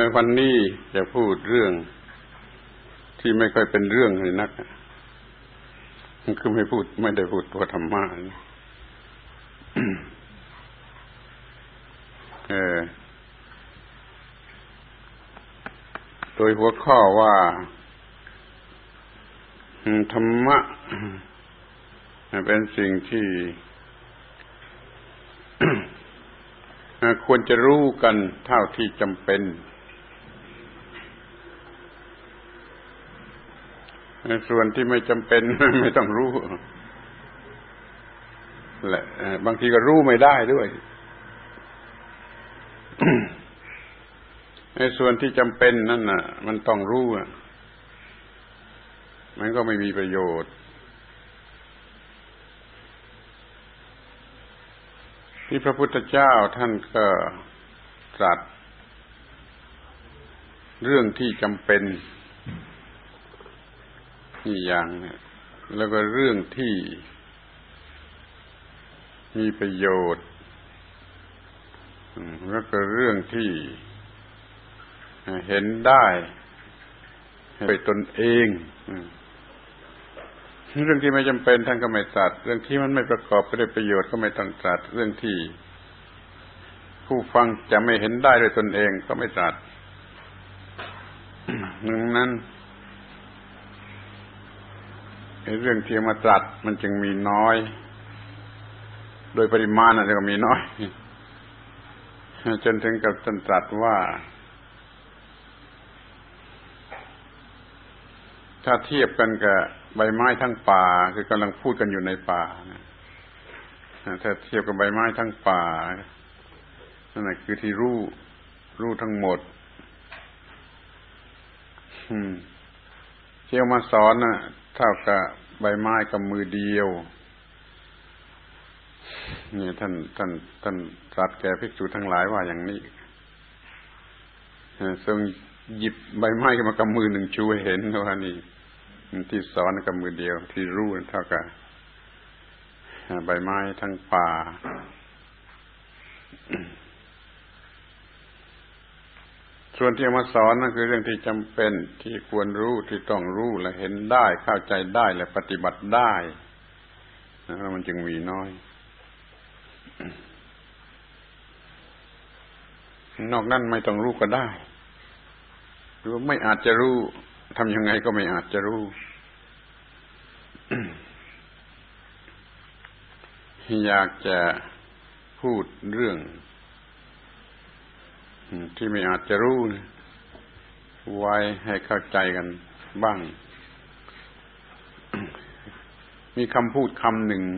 วันนี้จะพูดเรื่องที่ไม่ค่อยเป็นเรื่องเลยนักคือไม่ได้พูดตัวธรรมะโดยหัวข้อว่าธรรมะเป็นสิ่งที่ควรจะรู้กันเท่าที่จำเป็นส่วนที่ไม่จำเป็นไม่ต้องรู้แหละบางทีก็รู้ไม่ได้ด้วยในส่วนที่จำเป็นนั่นน่ะมันต้องรู้มันก็ไม่มีประโยชน์ที่พระพุทธเจ้าท่านก็ตรัสเรื่องที่จำเป็นนี่อย่างแล้วก็เรื่องที่มีประโยชน์แล้วก็เรื่องที่เห็นได้โดยตนเองเรื่องที่ไม่จำเป็นท่านก็ไม่ตรัสเรื่องที่มันไม่ประกอบไปด้วยประโยชน์ก็ไม่ต้องตรัสเรื่องที่ผู้ฟังจะไม่เห็นได้ด้วยตนเองก็ไม่ตรัสดังนั้นเรื่องที่มาตรัสมันจึงมีน้อยโดยปริมาณอาจจะมีน้อยจนถึงกับท่านตรัสว่าถ้าเทียบกันกับใบไม้ทั้งป่าคือกำลังพูดกันอยู่ในป่าถ้าเทียบกับใบไม้ทั้งป่านั่นแหละคือที่รู้ทั้งหมดที่เอามาสอนน่ะเท่ากับใบไม้กับมือเดียวนี่ท่านตรัสแก่ภิกษุทั้งหลายว่าอย่างนี้ทรงหยิบใบไม้ขึ้นมากับมือหนึ่งชูให้เห็นว่านี่ที่สอนกับมือเดียวที่รู้เท่ากับใบไม้ทั้งป่าส่วนที่เอามาสอนนั่นคือเรื่องที่จำเป็นที่ควรรู้ที่ต้องรู้และเห็นได้เข้าใจได้และปฏิบัติได้แล้วมันจึงมีน้อยนอกนั้นไม่ต้องรู้ก็ได้หรือไม่อาจจะรู้ทำยังไงก็ไม่อาจจะรู้อยากจะพูดเรื่องที่ไม่อาจจะรู้ไว้ให้เข้าใจกันบ้างมีคำพูดคำหนึ่ง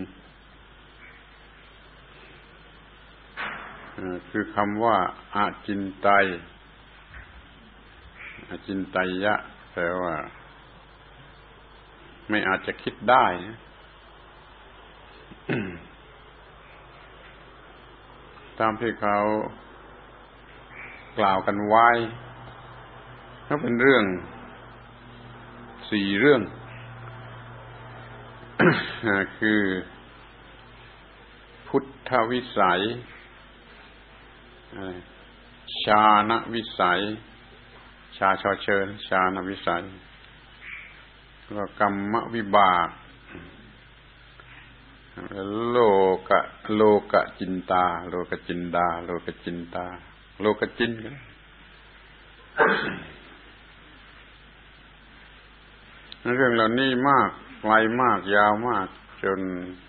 คือคำว่าอาจินไตยอาจินไตยะแปลว่าไม่อาจจะคิดได้ตามที่เขากล่าวกันไว้ก็เป็นเรื่อง4เรื่อง คือพุทธวิสัยชาณวิสัยชาชอเชิญชาณวิสัยแล้วก็กรรมวิบากโลกจินตาโลกจินดาโลกจินตาโลกจินกันเรื่องเหล่านี้มากไกลมากยาวมากจน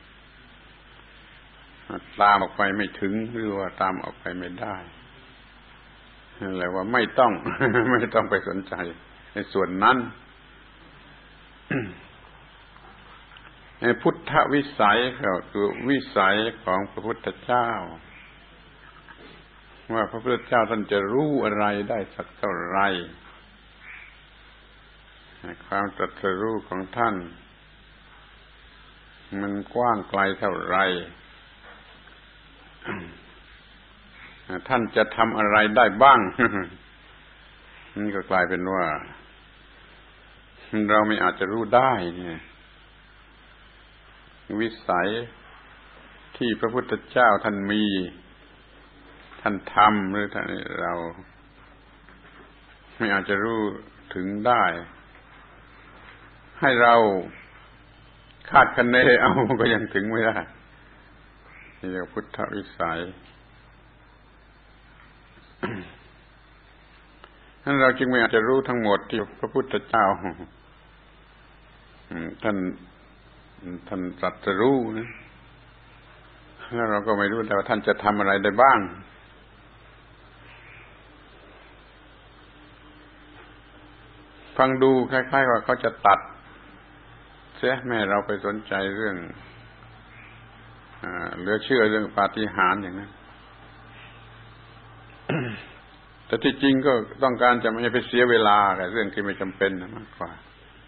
ตามออกไปไม่ถึงหรือว่าตามออกไปไม่ได้นั่นแหละว่าไม่ต้องไปสนใจในส่วนนั้นพุทธวิสัยก็คือวิสัยของพระพุทธเจ้าว่าพระพุทธเจ้าท่านจะรู้อะไรได้สักเท่าไรความตรัสรู้ของท่านมันกว้างไกลเท่าไรท่านจะทำอะไรได้บ้างนี่ก็กลายเป็นว่าเราไม่อาจจะรู้ได้เนี่ยวิสัยที่พระพุทธเจ้าท่านมีท่านทำหรือท่านเราไม่อาจจะรู้ถึงได้ ให้เราคาดคะเนเอาก็ยังถึงไม่ได้นี่เรียกพุทธวิสัยนั้นเราจึงไม่อาจจะรู้ทั้งหมดที่พระพุทธเจ้าท่านตรัสรู้นะแล้วเราก็ไม่รู้แต่ว่าท่านจะทำอะไรได้บ้างฟังดูคล้ายๆว่าเขาจะตัดเสียแม่เราไปสนใจเรื่องเหลือเชื่อเรื่องปาฏิหาริย์อย่างนั้น แต่ที่จริงก็ต้องการจะไม่ให้ไปเสียเวลากับเรื่องที่ไม่จำเป็นมากกว่า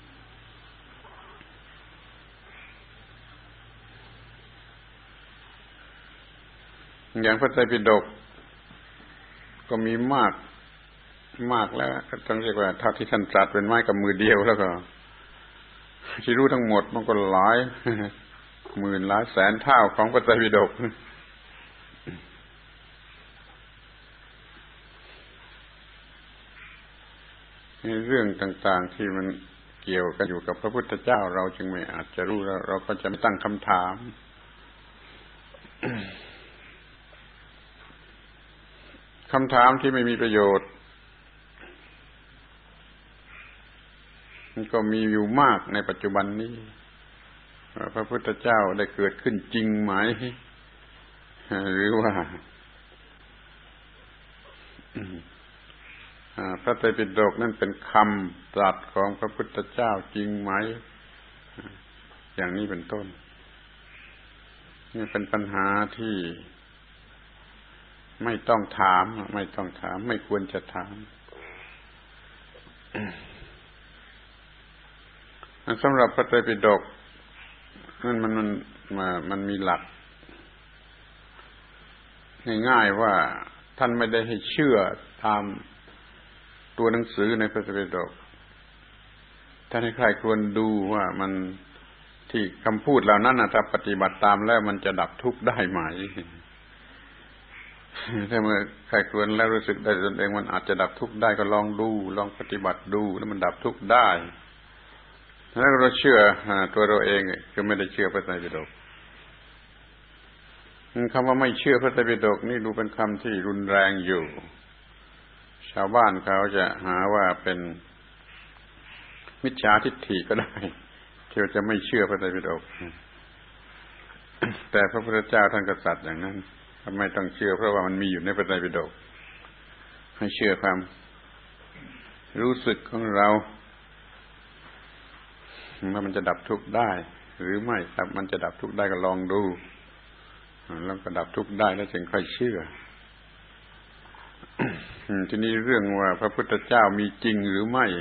อย่างพระไตรปิฎกก็มีมากแล้วต้องเรียกว่าถ้าที่ท่านตรัสเป็นไม้กับมือเดียวแล้วก็ที่รู้ทั้งหมดมันก็หลายหมื่นหลายแสนเท่าของพระไตรปิฎกเรื่องต่างๆที่มันเกี่ยวกันอยู่กับพระพุทธเจ้าเราจึงไม่อาจจะรู้แล้วเราก็จะไม่ตั้งคำถามคำถามที่ไม่มีประโยชน์มันก็มีอยู่มากในปัจจุบันนี้พระพุทธเจ้าได้เกิดขึ้นจริงไหมหรือว่าพระไตรปิฎกนั่นเป็นคำตรัสของพระพุทธเจ้าจริงไหมอย่างนี้เป็นต้นนี่เป็นปัญหาที่ไม่ต้องถามไม่ควรจะถามสำหรับพระไตรปิฎกนั่นมันมีหลักง่ายๆว่าท่านไม่ได้ให้เชื่อตามตัวหนังสือในพระไตรปิฎกท่านให้ใครควรดูว่ามันที่คำพูดเหล่านั้นถ้าปฏิบัติตามแล้วมันจะดับทุกข์ได้ไหมถ้าเมื่อใครควรแล้วรู้สึกได้ตนเองมันอาจจะดับทุกข์ได้ก็ลองดูลองปฏิบัติดูแล้วมันดับทุกข์ได้แล้วเราเชื่อตัวเราเองก็ไม่ได้เชื่อพระไตรปิฎกคำว่าไม่เชื่อพระไตรปิฎกนี่ดูเป็นคำที่รุนแรงอยู่ชาวบ้านเขาจะหาว่าเป็นมิจฉาทิฏฐิก็ได้ที่จะไม่เชื่อพระไตรปิฎกแต่พระพุทธเจ้าท่านกษัตริย์อย่างนั้นไม่ต้องเชื่อเพราะว่ามันมีอยู่ในพระไตรปิฎกให้เชื่อความรู้สึกของเราว่ามันจะดับทุกข์ได้หรือไม่ครับมันจะดับทุกข์ได้ก็ลองดูแล้วก็ดับทุกข์ได้แล้วจึงค่อยเชื่อ ทีนี้เรื่องว่าพระพุทธเจ้ามีจริงหรือไม่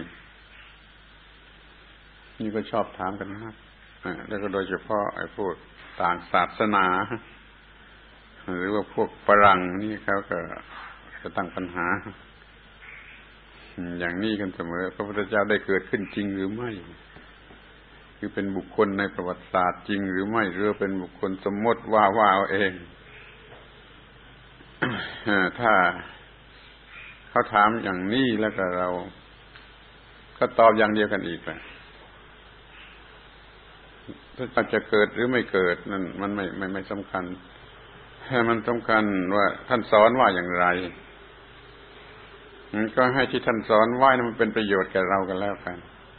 นี่ก็ชอบถามกันมากแล้วก็โดยเฉพาะไอ้พวกต่างศาสนาหรือว่าพวกฝรั่งนี่เขาก็จะตั้งปัญหาอย่างนี้กันเสมอพระพุทธเจ้าได้เกิดขึ้นจริงหรือไม่คือเป็นบุคคลในประวัติศาสตร์จริงหรือไม่หรือเป็นบุคคลสมมติว่าเอาเอง ถ้าเขาถามอย่างนี้แล้วก็เราก็ตอบอย่างเดียวกันอีกแหละถ้าจะเกิดหรือไม่เกิดนั่นมันไม่สำคัญมันสำคัญว่าท่านสอนว่าอย่างไรมันก็ให้ที่ท่านสอนไว้นั้นมันเป็นประโยชน์แก่เรากันแล้วกัน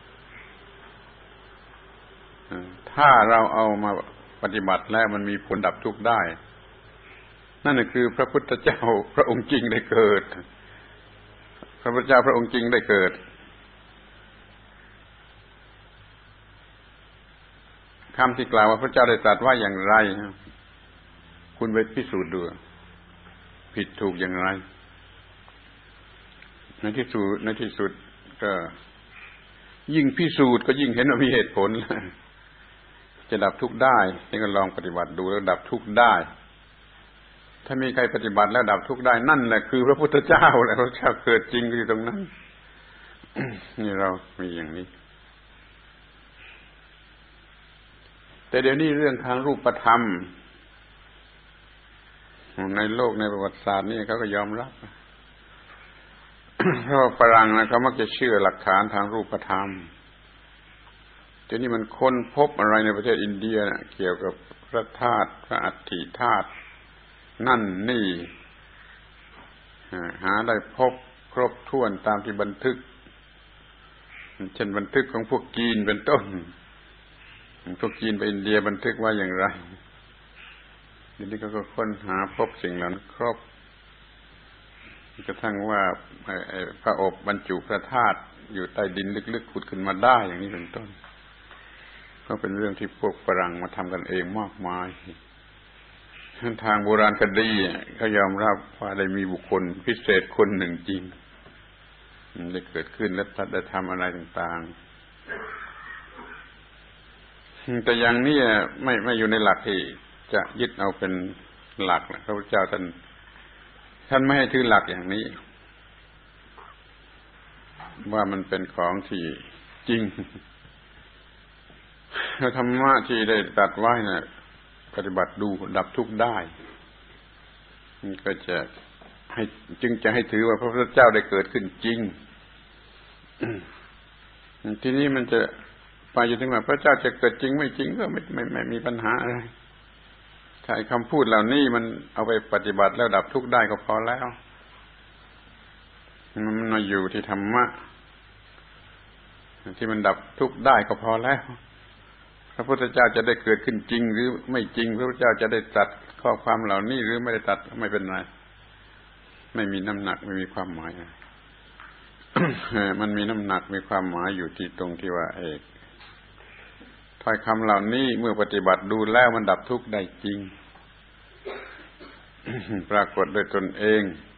ถ้าเราเอามาปฏิบัติแล้วมันมีผลดับทุกข์ได้นั่นคือพระพุทธเจ้าพระองค์จริงได้เกิดพระพุทธเจ้าพระองค์จริงได้เกิดคำที่กล่าวว่าพระเจ้าได้ตรัสว่าอย่างไรคุณไปพิสูจน์ดูผิดถูกอย่างไรในที่สุดก็ยิ่งพิสูจน์ก็ยิ่งเห็นว่ามีเหตุผลจะดับทุกข์ได้นี่ก็ลองปฏิบัติดูแล้วดับทุกข์ได้ถ้ามีใครปฏิบัติแล้วดับทุกข์ได้นั่นแหละคือพระพุทธเจ้าแหละพระเจ้าเกิดจริงอยู่ตรงนั้น นี่เรามีอย่างนี้แต่เดี๋ยวนี้เรื่องทางรูปธรรมในโลกในประวัติศาสตร์นี่เขาก็ยอมรับเพราะฝรั่งนะเขามักจะเชื่อหลักฐานทางรูปธรรมทีนี้มันค้นพบอะไรในประเทศอินเดียนะเกี่ยวกับพระธาตุพระอัฐิธาตุนั่นนี่หาได้พบครบถ้วนตามที่บันทึกเช่นบันทึกของพวกจีนเป็นต้นพวกจีนไปอินเดียบันทึกว่าอย่างไรทีนี้ก็ค้นหาพบสิ่งเหล่านั้นครบกระทั่งว่าพระอบบรรจุพระธาตุอยู่ใต้ดินลึกๆขุดขึ้นมาได้อย่างนี้เป็นต้นก็เป็นเรื่องที่พวกฝรั่งมาทำกันเองมากมายทางโบราณคดีเขายอมรับว่าได้มีบุคคลพิเศษคนหนึ่งจริงได้เกิดขึ้นและได้ทำอะไรต่างๆแต่อย่างนี้ไม่อยู่ในหลักที่จะยึดเอาเป็นหลักพระพุทธเจ้าท่านไม่ให้ถือหลักอย่างนี้ว่ามันเป็นของที่จริงธรรมะที่ได้ตรัสไว้นะปฏิบัติดูดับทุกข์ได้ก็จะจึงจะให้ถือว่าพระพุทธเจ้าได้เกิดขึ้นจริงทีนี้มันจะไปจนถึงว่าพระเจ้าจะเกิดจริงไม่จริงก็ไม่มีปัญหาอะไรถ้าคำพูดเหล่านี้มันเอาไปปฏิบัติแล้วดับทุกข์ได้ก็พอแล้วมันมาอยู่ที่ธรรมะที่มันดับทุกข์ได้ก็พอแล้วพระพุทธเจ้าจะได้เกิดขึ้นจริงหรือไม่จริงพระพุทธเจ้าจะได้ตรัสข้อความเหล่านี้หรือไม่ได้ตรัสไม่เป็นไรไม่มีน้ำหนักไม่มีความหมาย มันมีน้ำหนักมีความหมายอยู่ที่ตรงที่ว่าถ้อยคำเหล่านี้เมื่อปฏิบัติดูแล้วมันดับทุกข์ได้จริง ปรากฏโดยตนเอง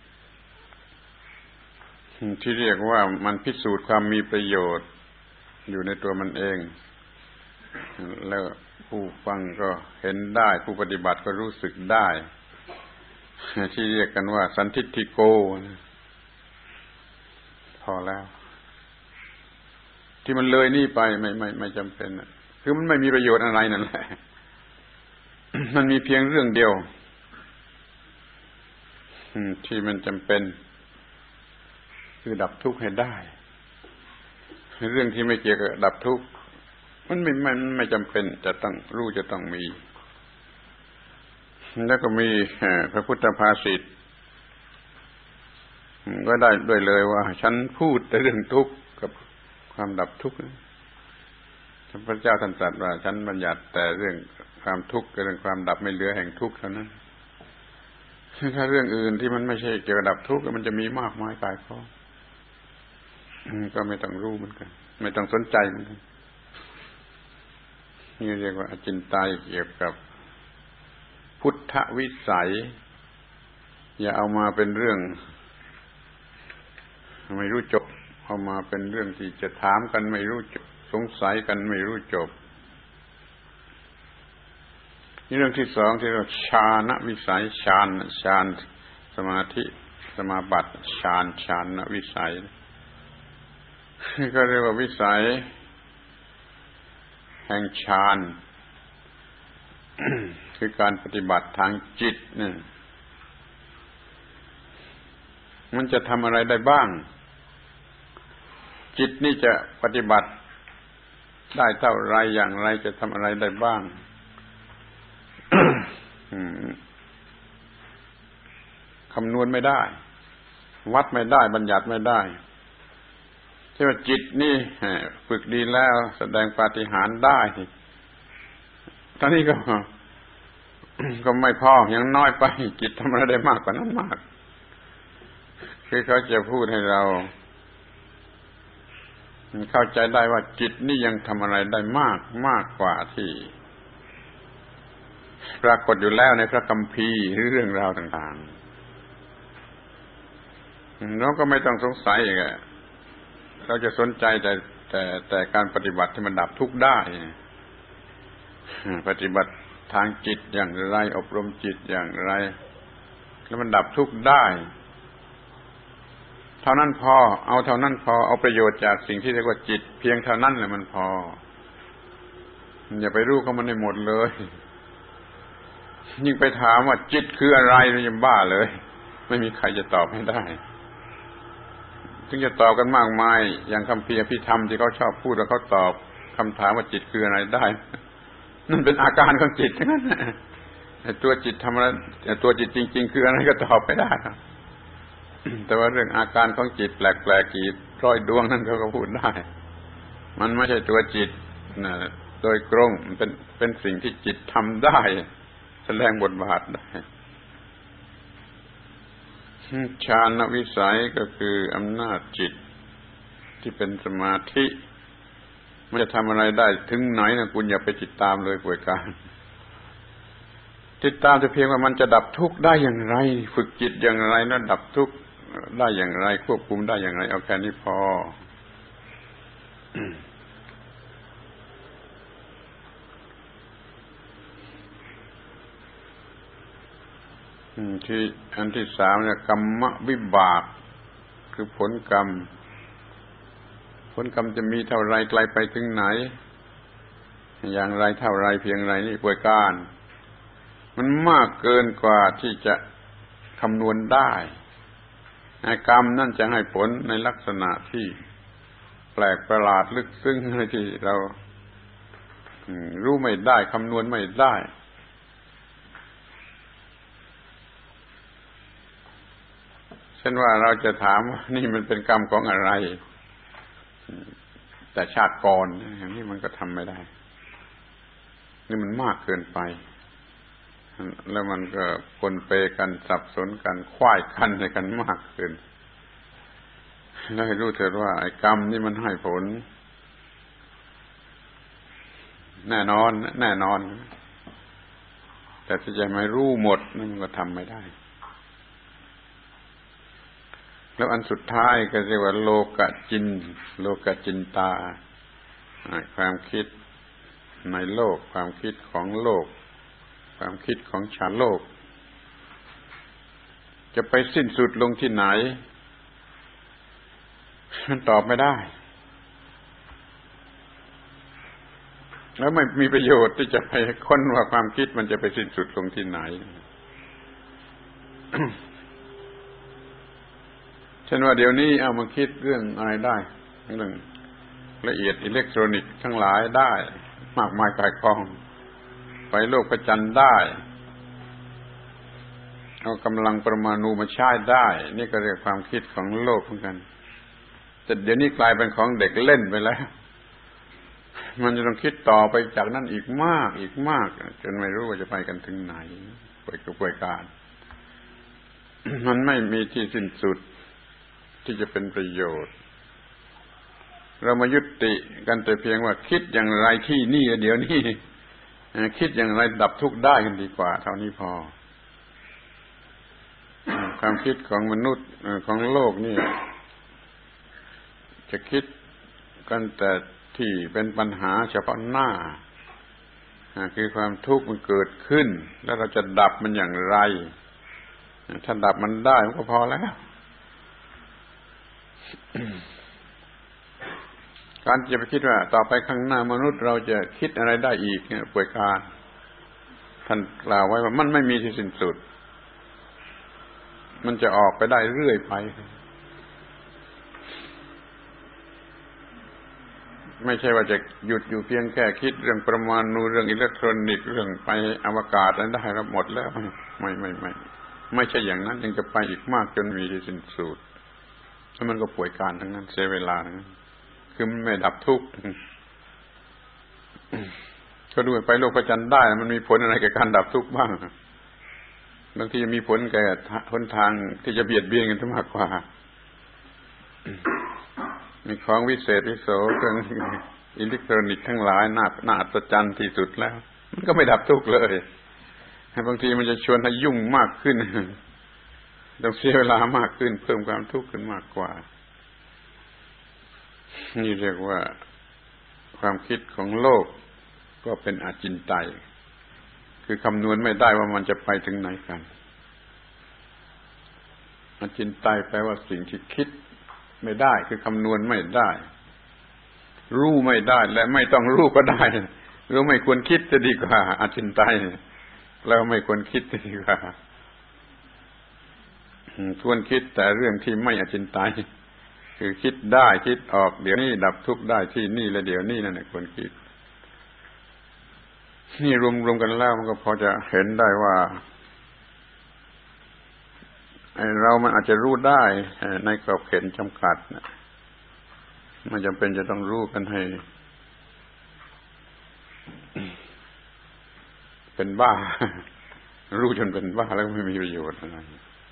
ที่เรียกว่ามันพิสูจน์ความมีประโยชน์อยู่ในตัวมันเองแล้วผู้ฟังก็เห็นได้ผู้ปฏิบัติก็รู้สึกได้ที่เรียกกันว่าสันทิฏฐิโกพอแล้วที่มันเลยนี่ไปไม่จำเป็นคือมันไม่มีประโยชน์อะไรนั่นแหละ มันมีเพียงเรื่องเดียวที่มันจำเป็นคือดับทุกข์ให้ได้เรื่องที่ไม่เกี่ยวกับดับทุกข์มันไม่จำเป็นจะต้องรู้จะต้องมีแล้วก็มีพระพุทธภาษิตก็ได้ด้วยเลยว่าฉันพูดแต่เรื่องทุกข์กับความดับทุกข์พระเจ้าท่านตรัสว่าฉันบัญญัติแต่เรื่องความทุกข์กับเรื่องความดับไม่เหลือแห่งทุกข์เท่านั้นถ้าเรื่องอื่นที่มันไม่ใช่เกี่ยวกับดับทุกข์มันจะมีมากมายกายกองก็ไม่ต้องรู้เหมือนกันไม่ต้องสนใจเหมือนกันนี่เรียกว่าอจินไตยเกี่ยวกับพุทธวิสัยอย่าเอามาเป็นเรื่องไม่รู้จบเอามาเป็นเรื่องที่จะถามกันไม่รู้จบสงสัยกันไม่รู้จบนี่เรื่องที่สองที่เราฌานวิสัยฌานสมาธิสมาบัติฌานวิสัยก็เรียกว่าวิสัยแห่งฌานคือการปฏิบัติทางจิตนี่มันจะทำอะไรได้บ้างจิตนี่จะปฏิบัติได้เท่าไรอย่างไรจะทำอะไรได้บ้าง คำนวณไม่ได้วัดไม่ได้บัญญัติไม่ได้ใช่ว่าจิตนี่ฝึกดีแล้วแสดงปาฏิหาริย์ได้ตอนนี้ก็ไม่พอยังน้อยไปจิตทำอะไรได้มากกว่านั้นมากคือเขาจะพูดให้เราเข้าใจได้ว่าจิตนี่ยังทำอะไรได้มากกว่าที่ปรากฏอยู่แล้วในพระคัมภีร์หรือเรื่องราวต่างๆเราก็ไม่ต้องสงสัยอีกเราจะสนใจแต่การปฏิบัติที่มันดับทุกข์ได้ปฏิบัติทางจิตอย่างไรอบรมจิตอย่างไรแล้วมันดับทุกข์ได้เท่านั้นพอเอาเท่านั้นพอเอาประโยชน์จากสิ่งที่เรียกว่าจิตเพียงเท่านั้นแหละมันพออย่าไปรู้เขามันให้หมดเลยยิ่งไปถามว่าจิตคืออะไรนี่ยังบ้าเลยไม่มีใครจะตอบให้ได้ถึงจะตอบกันมากมายอย่างคัมภีร์อภิธรรมที่เขาชอบพูดแล้วเขาตอบคำถามว่าจิตคืออะไรได้นั่นเป็นอาการของจิตทั้งนั้นตัวจิตทำอะไรตัวจิตจริงๆคืออะไรก็ตอบไม่ได้แต่ว่าเรื่องอาการของจิตแปลกๆกี่ร้อยดวงนั่นเขาก็พูดได้มันไม่ใช่ตัวจิตนะโดยตรงมันเป็นสิ่งที่จิตทำได้แสดงบทบาทได้ฌานวิสัยก็คืออำนาจจิตที่เป็นสมาธิมันจะทำอะไรได้ถึงไหนนะคุณอย่าไปติดตามเลยป่วยการติดตามแต่เพียงว่ามันจะดับทุกข์ได้อย่างไรฝึกจิตอย่างไรนะดับทุกข์ได้อย่างไรควบคุมได้อย่างไรเอาแค่นี้พอที่อันที่สามเนี่ยกรรมวิบากคือผลกรรมจะมีเท่าไรไกลไปถึงไหนอย่างไรเท่าไรเพียงไรนี่ป่วยการมันมากเกินกว่าที่จะคำนวณได้กรรมนั่นจะให้ผลในลักษณะที่แปลกประหลาดลึกซึ้งที่เรารู้ไม่ได้คำนวณไม่ได้เช่นว่าเราจะถามว่านี่มันเป็นกรรมของอะไรแต่ชาติก่อนอย่างนี้มันก็ทำไม่ได้นี่มันมากเกินไปแล้วมันก็ปนเปกันสับสนกันคว้ายกันในกันมากเกินแล้วให้รู้เถิดว่าไอ้กรรมนี่มันให้ผลแน่นอนแต่ที่จะไม่รู้หมดนั่นมันก็ทำไม่ได้แล้วอันสุดท้ายก็เรียกว่าโลกจินตาความคิดในโลกความคิดของโลกความคิดของชาวโลกจะไปสิ้นสุดลงที่ไหนมันตอบไม่ได้แล้วไม่มีประโยชน์ที่จะไปค้นว่าความคิดมันจะไปสิ้นสุดลงที่ไหน เช่นว่าเดี๋ยวนี้เอามาคิดเรื่องอะไรได้เรื่องละเอียดอิเล็กทรอนิกส์ทั้งหลายได้มากมายกายกองไปโลกประจันทร์ได้เอากำลังปรมาณูมาใช้ได้นี่ก็เรียกความคิดของโลกเหมือนกันแต่เดี๋ยวนี้กลายเป็นของเด็กเล่นไปแล้วมันจะต้องคิดต่อไปจากนั้นอีกมากจนไม่รู้ว่าจะไปกันถึงไหนป่วยการมันไม่มีที่สิ้นสุดที่จะเป็นประโยชน์เรามายุติกันแต่เพียงว่าคิดอย่างไรที่นี่เดี๋ยวนี้คิดอย่างไรดับทุกข์ได้กันดีกว่าเท่านี้พอความคิดของมนุษย์ของโลกนี่จะคิดกันแต่ที่เป็นปัญหาเฉพาะหน้าคือความทุกข์มันเกิดขึ้นแล้วเราจะดับมันอย่างไรถ้าดับมันได้มันก็พอแล้วการจะไปคิดว่าต่อไปข้างหน้ามนุษย์เราจะคิดอะไรได้อีกเนี่ยป่วยการท่านกล่าวไว้ว่ามันไม่มีที่สิ้นสุดมันจะออกไปได้เรื่อยไปไม่ใช่ว่าจะหยุดอยู่เพียงแค่คิดเรื่องปรมาณูเรื่องอิเล็กทรอนิกส์เรื่องไปอวกาศนั้นได้แล้วหมดแล้วไม่ใช่อย่างนั้นยังจะไปอีกมากจนมีที่สิ้นสุดแล้วมันก็ป่วยการทั้งนั้นเสียเวลาทั้งนั้นคือมันไม่ดับทุกข์ก็ดูไปโลกพระจันทร์ได้มันมีผลอะไรกับการดับทุกข์บ้างบางทีมีผลแก่หนทางที่จะเบียดเบียนกันมากกว่ามีของวิเศษวิโสเครื่องอิเล็กทรอนิกส์ทั้งหลายน่าอัศจรรย์ที่สุดแล้วมันก็ไม่ดับทุกข์เลยบางทีมันจะชวนให้ยุ่งมากขึ้นต้องเสียเวลามากขึ้นเพิ่มความทุกข์ขึ้นมากกว่านี่เรียกว่าความคิดของโลกก็เป็นอจินไตยคือคำนวณไม่ได้ว่ามันจะไปถึงไหนกันอจินไตยแปลว่าสิ่งที่คิดไม่ได้คือคำนวณไม่ได้รู้ไม่ได้และไม่ต้องรู้ก็ได้รู้ไม่ควรคิดจะดีกว่าอจินไตยแล้วไม่ควรคิดจะดีกว่าควรคิดแต่เรื่องที่ไม่อจินไตยคือคิดได้คิดออกเดี๋ยวนี้ดับทุกข์ได้ที่นี่และเดี๋ยวนี้นั่นแหละควรคิดนี่รวมกันแล้วมันก็พอจะเห็นได้ว่าเรามันอาจจะรู้ได้ในกรอบเขตจำกัดไม่จำเป็นจะต้องรู้กันให้เป็นบ้ารู้จนเป็นบ้าแล้วไม่มีประโยชน์อะไร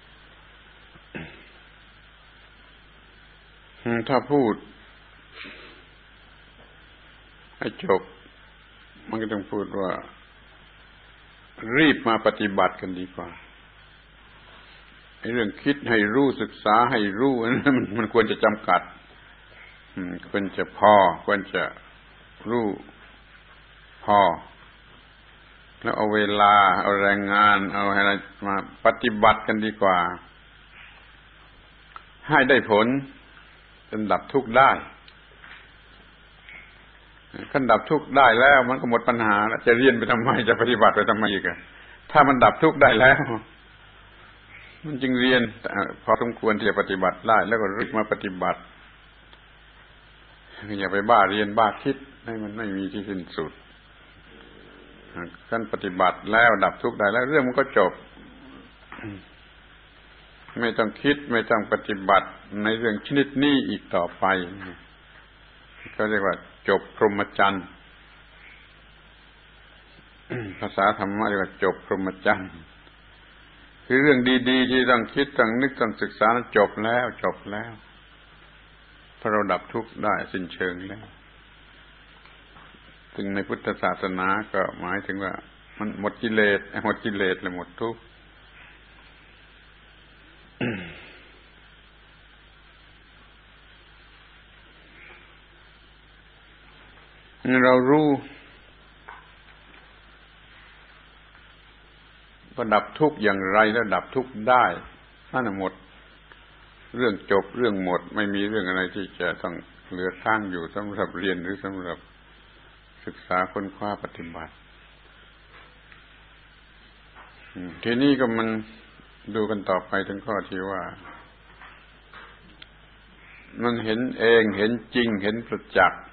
ถ้าพูดให้จบมันก็ต้องพูดว่ารีบมาปฏิบัติกันดีกว่าเรื่องคิดให้รู้ศึกษาให้รู้นั้นมันควรจะจำกัดควรจะพอควรจะรู้พอแล้วเอาเวลาเอาแรงงานเอาอะไรมาปฏิบัติกันดีกว่าให้ได้ผลจนดับทุกข์ได้ขั้นดับทุกข์ได้แล้วมันก็หมดปัญหาแล้วจะเรียนไปทำไมจะปฏิบัติไปทำไมอีกถ้ามันดับทุกข์ได้แล้วมันจึงเรียนพอสมควรที่จะปฏิบัติได้แล้วก็รีบมาปฏิบัติอย่าไปบ้าเรียนบ้าคิดให้มันไม่มีที่สิ้นสุดขั้นปฏิบัติแล้วดับทุกข์ได้แล้วเรื่องมันก็จบไม่ต้องคิดไม่ต้องปฏิบัติในเรื่องชนิดนี้อีกต่อไปก็เรียกว่าจบพรหมจรรย์ภาษาธรรมะเรียกว่าจบพรหมจรรย์คือเรื่องดีๆที่ต้องคิดต้องนึกต้องศึกษานั้นจบแล้วเพราะเราดับทุกข์ได้สิ้นเชิงแล้วถึงในพุทธศาสนาก็หมายถึงว่ามันหมดกิเลสและหมดทุกข์เรารู้ก็ดับทุกข์อย่างไรแล้วดับทุกข์ได้นั่นหมดเรื่องจบเรื่องหมดไม่มีเรื่องอะไรที่จะต้องเหลือค้างอยู่สำหรับเรียนหรือสำหรับศึกษาค้นคว้าปฏิบัติทีนี้ก็มันดูกันต่อไปถึงข้อที่ว่ามันเห็นเองเห็นจริงเห็นประจักษ์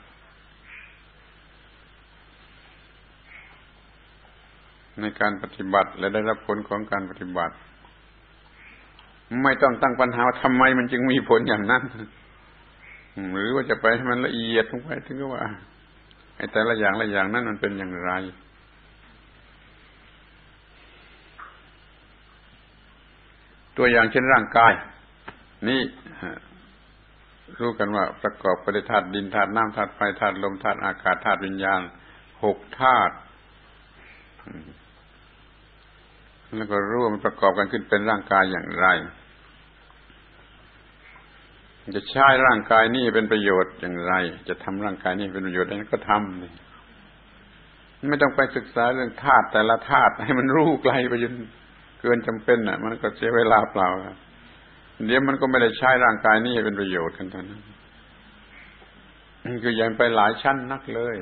ในการปฏิบัติและได้รับผลของการปฏิบัติไม่ต้องตั้งปัญหาว่าทำไมมันจึงมีผลอย่างนั้นหรือว่าจะไปให้มันละเอียดลงไปถึงว่าไอ้แต่ละอย่างนั้นมันเป็นอย่างไรตัวอย่างเช่นร่างกายนี่รู้กันว่าประกอบไปด้วยธาตุดินธาตุน้ำธาตุไฟธาตุลมธาตุอากาศธาตุวิญญาณ6ธาตุแล้วก็รู้ว่ามันประกอบกันขึ้นเป็นร่างกายอย่างไรจะใช้ร่างกายนี้เป็นประโยชน์อย่างไรจะทำร่างกายนี้เป็นประโยชน์อะไรก็ทำไม่ต้องไปศึกษาเรื่องธาตุแต่ละธาตุให้มันรู้ไกลไปจนเกินจำเป็นน่ะมันก็เสียเวลาเปล่าเดี๋ยวมันก็ไม่ได้ใช้ร่างกายนี้ให้เป็นประโยชน์กันเท่านั้นคือยังไปหลายชั้นนักเลย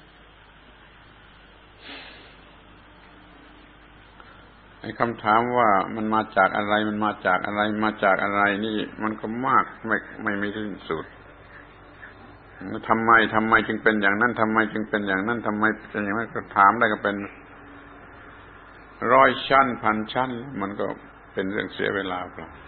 ไอ้คำถามว่ามันมาจากอะไรมันมาจากอะไรมาจากอะไรนี่มันก็มากไม่มีที่สิ้นสุดทำไมจึงเป็นอย่างนั้นทำไมจึงเป็นอย่างนั้นทำไมเป็นอย่างนั้นก็ถามได้ก็เป็น100 ชั้นพันชั้นมันก็เป็นเรื่องเสียเวลาเปล่า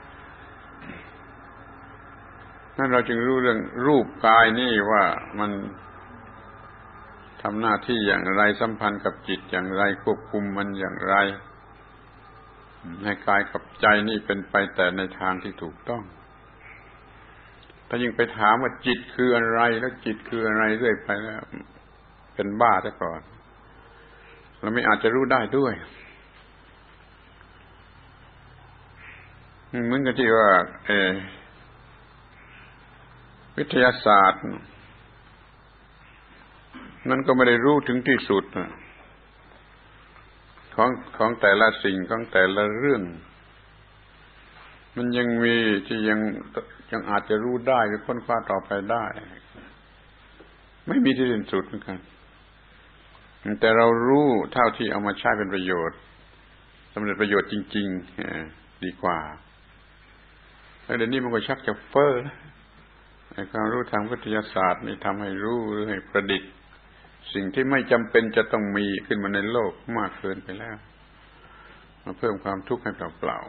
นั่นเราจึงรู้เรื่องรูปกายนี่ว่ามันทำหน้าที่อย่างไรสัมพันธ์กับจิตอย่างไรควบคุมมันอย่างไรให้กายกับใจนี่เป็นไปแต่ในทางที่ถูกต้องถ้ายิ่งไปถามว่าจิตคืออะไรแล้วจิตคืออะไรเรื่อยไปแล้วเป็นบ้าซะก่อนเราไม่อาจจะรู้ได้ด้วยเหมือนกับที่ว่าวิทยาศาสตร์นั่นก็ไม่ได้รู้ถึงที่สุดของแต่ละสิ่งของแต่ละเรื่องมันยังมีที่ยังอาจจะรู้ได้หรือค้นคว้าต่อไปได้ไม่มีที่สิ้นสุดเหมือนกันแต่เรารู้เท่าที่เอามาใช้เป็นประโยชน์สำเร็จประโยชน์จริงๆดีกว่าแล้วเดี๋ยวนี้มันก็ชักจะเฟ้อความรู้ทางวิทยาศาสตร์นี่ทำให้รู้หรือให้ประดิษฐ์สิ่งที่ไม่จำเป็นจะต้องมีขึ้นมาในโลกมากเกินไปแล้วมาเพิ่มความทุกข์ให้เปล่า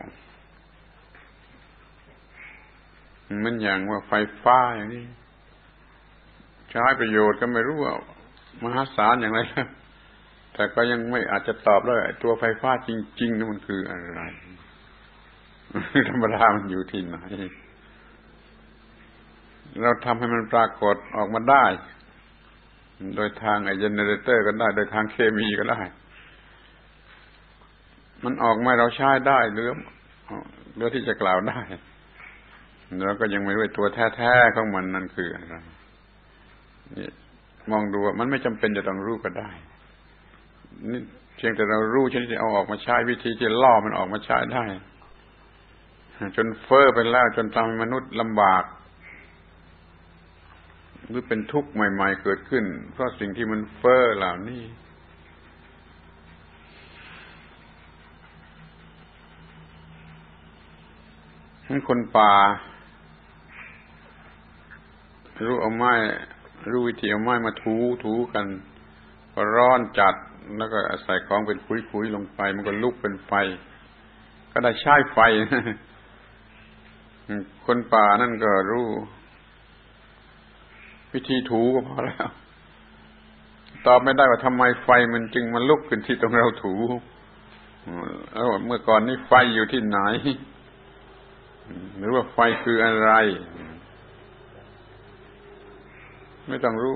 ๆมันอย่างว่าไฟฟ้าอย่างนี้ใช้ประโยชน์ก็ไม่รู้ว่ามหาศาลอย่างไรแล้วแต่ก็ยังไม่อาจจะตอบได้ตัวไฟฟ้าจริงๆนี่มันคืออะไรธรรมดามันอยู่ที่ไหนเราทำให้มันปรากฏออกมาได้โดยทางเจเนเรเตอร์ก็ได้โดยทางเคมีก็ได้มันออกมาเราใช้ได้หรือที่จะกล่าวได้เราก็ยังไม่รู้ตัวแท้ๆของมันนั่นคืออะไรนี่มองดูว่ามันไม่จำเป็นจะต้องรู้ก็ได้นี่เพียงแต่เรารู้ชนิดที่เอาออกมาใช้วิธีที่ล่อมันออกมาใช้ได้จนเฟ้อไปแล้วจนทำให้มนุษย์ลำบากหรือเป็นทุกข์ใหม่ๆเกิดขึ้นเพราะสิ่งที่มันเฟ้อเหล่านี้คนป่ารู้เอาไม้รู้วิธีเอาไม้มาถูกันพอร้อนจัดแล้วก็ใส่ของเป็นขุยๆลงไปมันก็ลุกเป็นไฟก็ได้ใช้ไฟคนป่านั่นก็รู้วิธีถูก็พอแล้วตอบไม่ได้ว่าทำไมไฟมันจึงมาลุกขึ้นที่ตรงเราถูแล้วเมื่อก่อนนี้ไฟอยู่ที่ไหนหรือว่าไฟคืออะไรไม่ต้องรู้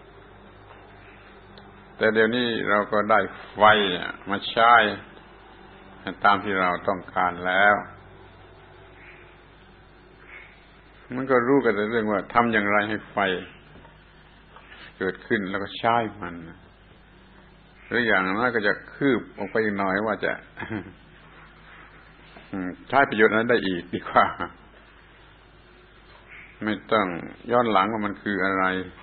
แต่เดี๋ยวนี้เราก็ได้ไฟมาใช้ตามที่เราต้องการแล้วมันก็รู้กันแต่เรื่องว่าทำอย่างไรให้ไฟเกิดขึ้นแล้วก็ใช้มันหรืออย่างนั้นก็จะคืบออกไปอีกหน่อยว่าจะใช้ประโยชน์นั้นได้อีกดีกว่าไม่ต้องย้อนหลังว่ามันคืออะไร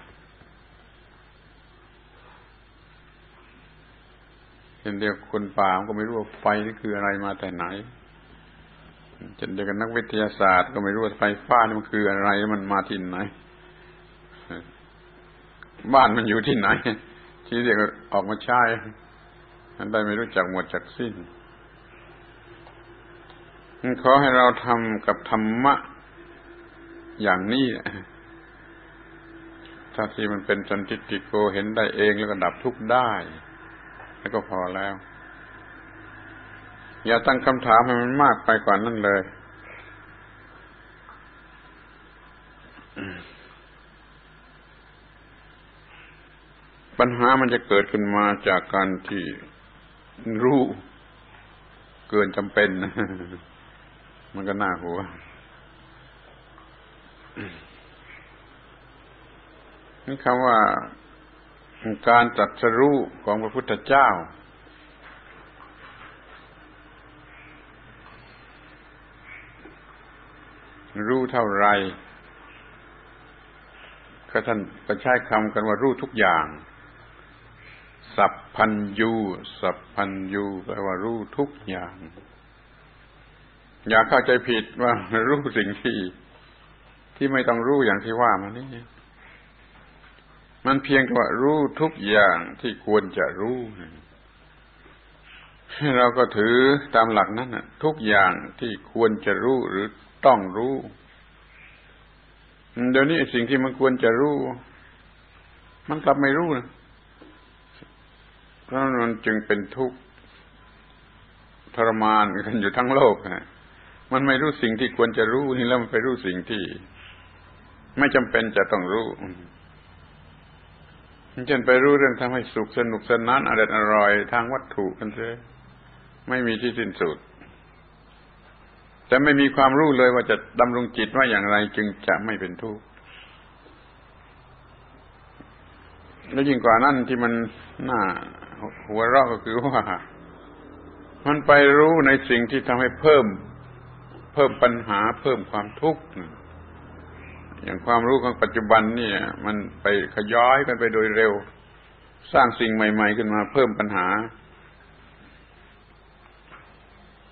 เช่นเดียวคนป่าก็ไม่รู้ว่าไฟนี่คืออะไรมาแต่ไหนเช่นเดียวกันนักวิทยาศาสตร์ก็ไม่รู้ว่าไฟฟ้านี่มันคืออะไรมันมาที่ไหนบ้านมันอยู่ที่ไหนที่เรียกออกมาใช้มันได้ไม่รู้จักหมดจักสิ้นขอให้เราทำกับธรรมะอย่างนี้ถ้าที่มันเป็นสันทิฏฐิโกเห็นได้เองแล้วก็ดับทุกข์ได้แล้วก็พอแล้วอย่าตั้งคำถามให้มันมากไปกว่านั้นเลยปัญหามันจะเกิดขึ้นมาจากการที่รู้เกินจำเป็นมันก็น่าหัวนี่คำว่าการตรัสรู้ของพระพุทธเจ้ารู้เท่าไรก็ท่านก็ใช้คำกันว่ารู้ทุกอย่างสัพพัญญูสัพพัญญูแปลว่ารู้ทุกอย่างอย่าเข้าใจผิดว่ารู้สิ่งที่ไม่ต้องรู้อย่างที่ว่ามานี่มันเพียงแต่ว่ารู้ทุกอย่างที่ควรจะรู้เราก็ถือตามหลักนั้นทุกอย่างที่ควรจะรู้หรือต้องรู้เดี๋ยวนี้สิ่งที่มันควรจะรู้มันกลับไม่รู้นะเพราะมันจึงเป็นทุกข์ทรมานกันอยู่ทั้งโลกมันไม่รู้สิ่งที่ควรจะรู้นี่แล้วมันไปรู้สิ่งที่ไม่จำเป็นจะต้องรู้เช่นไปรู้เรื่องทำให้สุขสนุกสนานอร่อยทางวัตถุกันเสียไม่มีที่สิ้นสุดแต่ไม่มีความรู้เลยว่าจะดำรงจิตว่าอย่างไรจึงจะไม่เป็นทุกข์และยิ่งกว่านั้นที่มันน่าหัวเราะก็คือว่ามันไปรู้ในสิ่งที่ทำให้เพิ่มปัญหาเพิ่มความทุกข์อย่างความรู้ของปัจจุบันนี่มันไปขย้อยกันไปโดยเร็วสร้างสิ่งใหม่ๆขึ้นมาเพิ่มปัญหา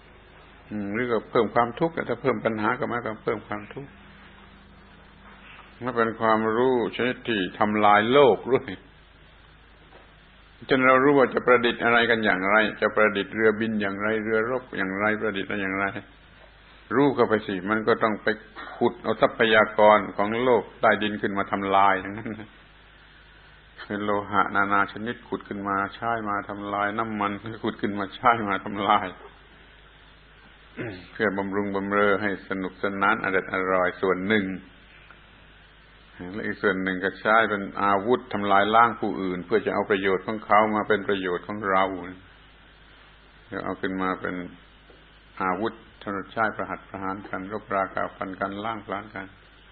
หรือก็เพิ่มความทุกข์ถ้าเพิ่มปัญหาก็หมายความเพิ่มความทุกข์และเป็นความรู้ชนิดที่ทำลายโลกด้วยจนเรารู้ว่าจะประดิษฐ์อะไรกันอย่างไรจะประดิษฐ์เรือบินอย่างไรเรือรบอย่างไรประดิษฐ์อะไรอย่างไรรู้เข้าไปสิมันก็ต้องไปขุดเอาทรัพยากรของโลกใต้ดินขึ้นมาทำลายทั้งนั้นเป็นโลหะนานาชนิดขุดขึ้นมาใช้มาทำลายน้ำมันขุดขึ้นมาใช้มาทำลายเพื่อบำรุงบำเรอให้สนุกสนานอร่อยส่วนหนึ่งและอีกส่วนหนึ่งก็ใช้เป็นอาวุธทำลายล้างผู้อื่นเพื่อจะเอาประโยชน์ของเขามาเป็นประโยชน์ของเราจะเอาขึ้นมาเป็นอาวุธที่เราใช้ประหัตประหารกันรบราฆ่าฟันกันล้างผลาญกัน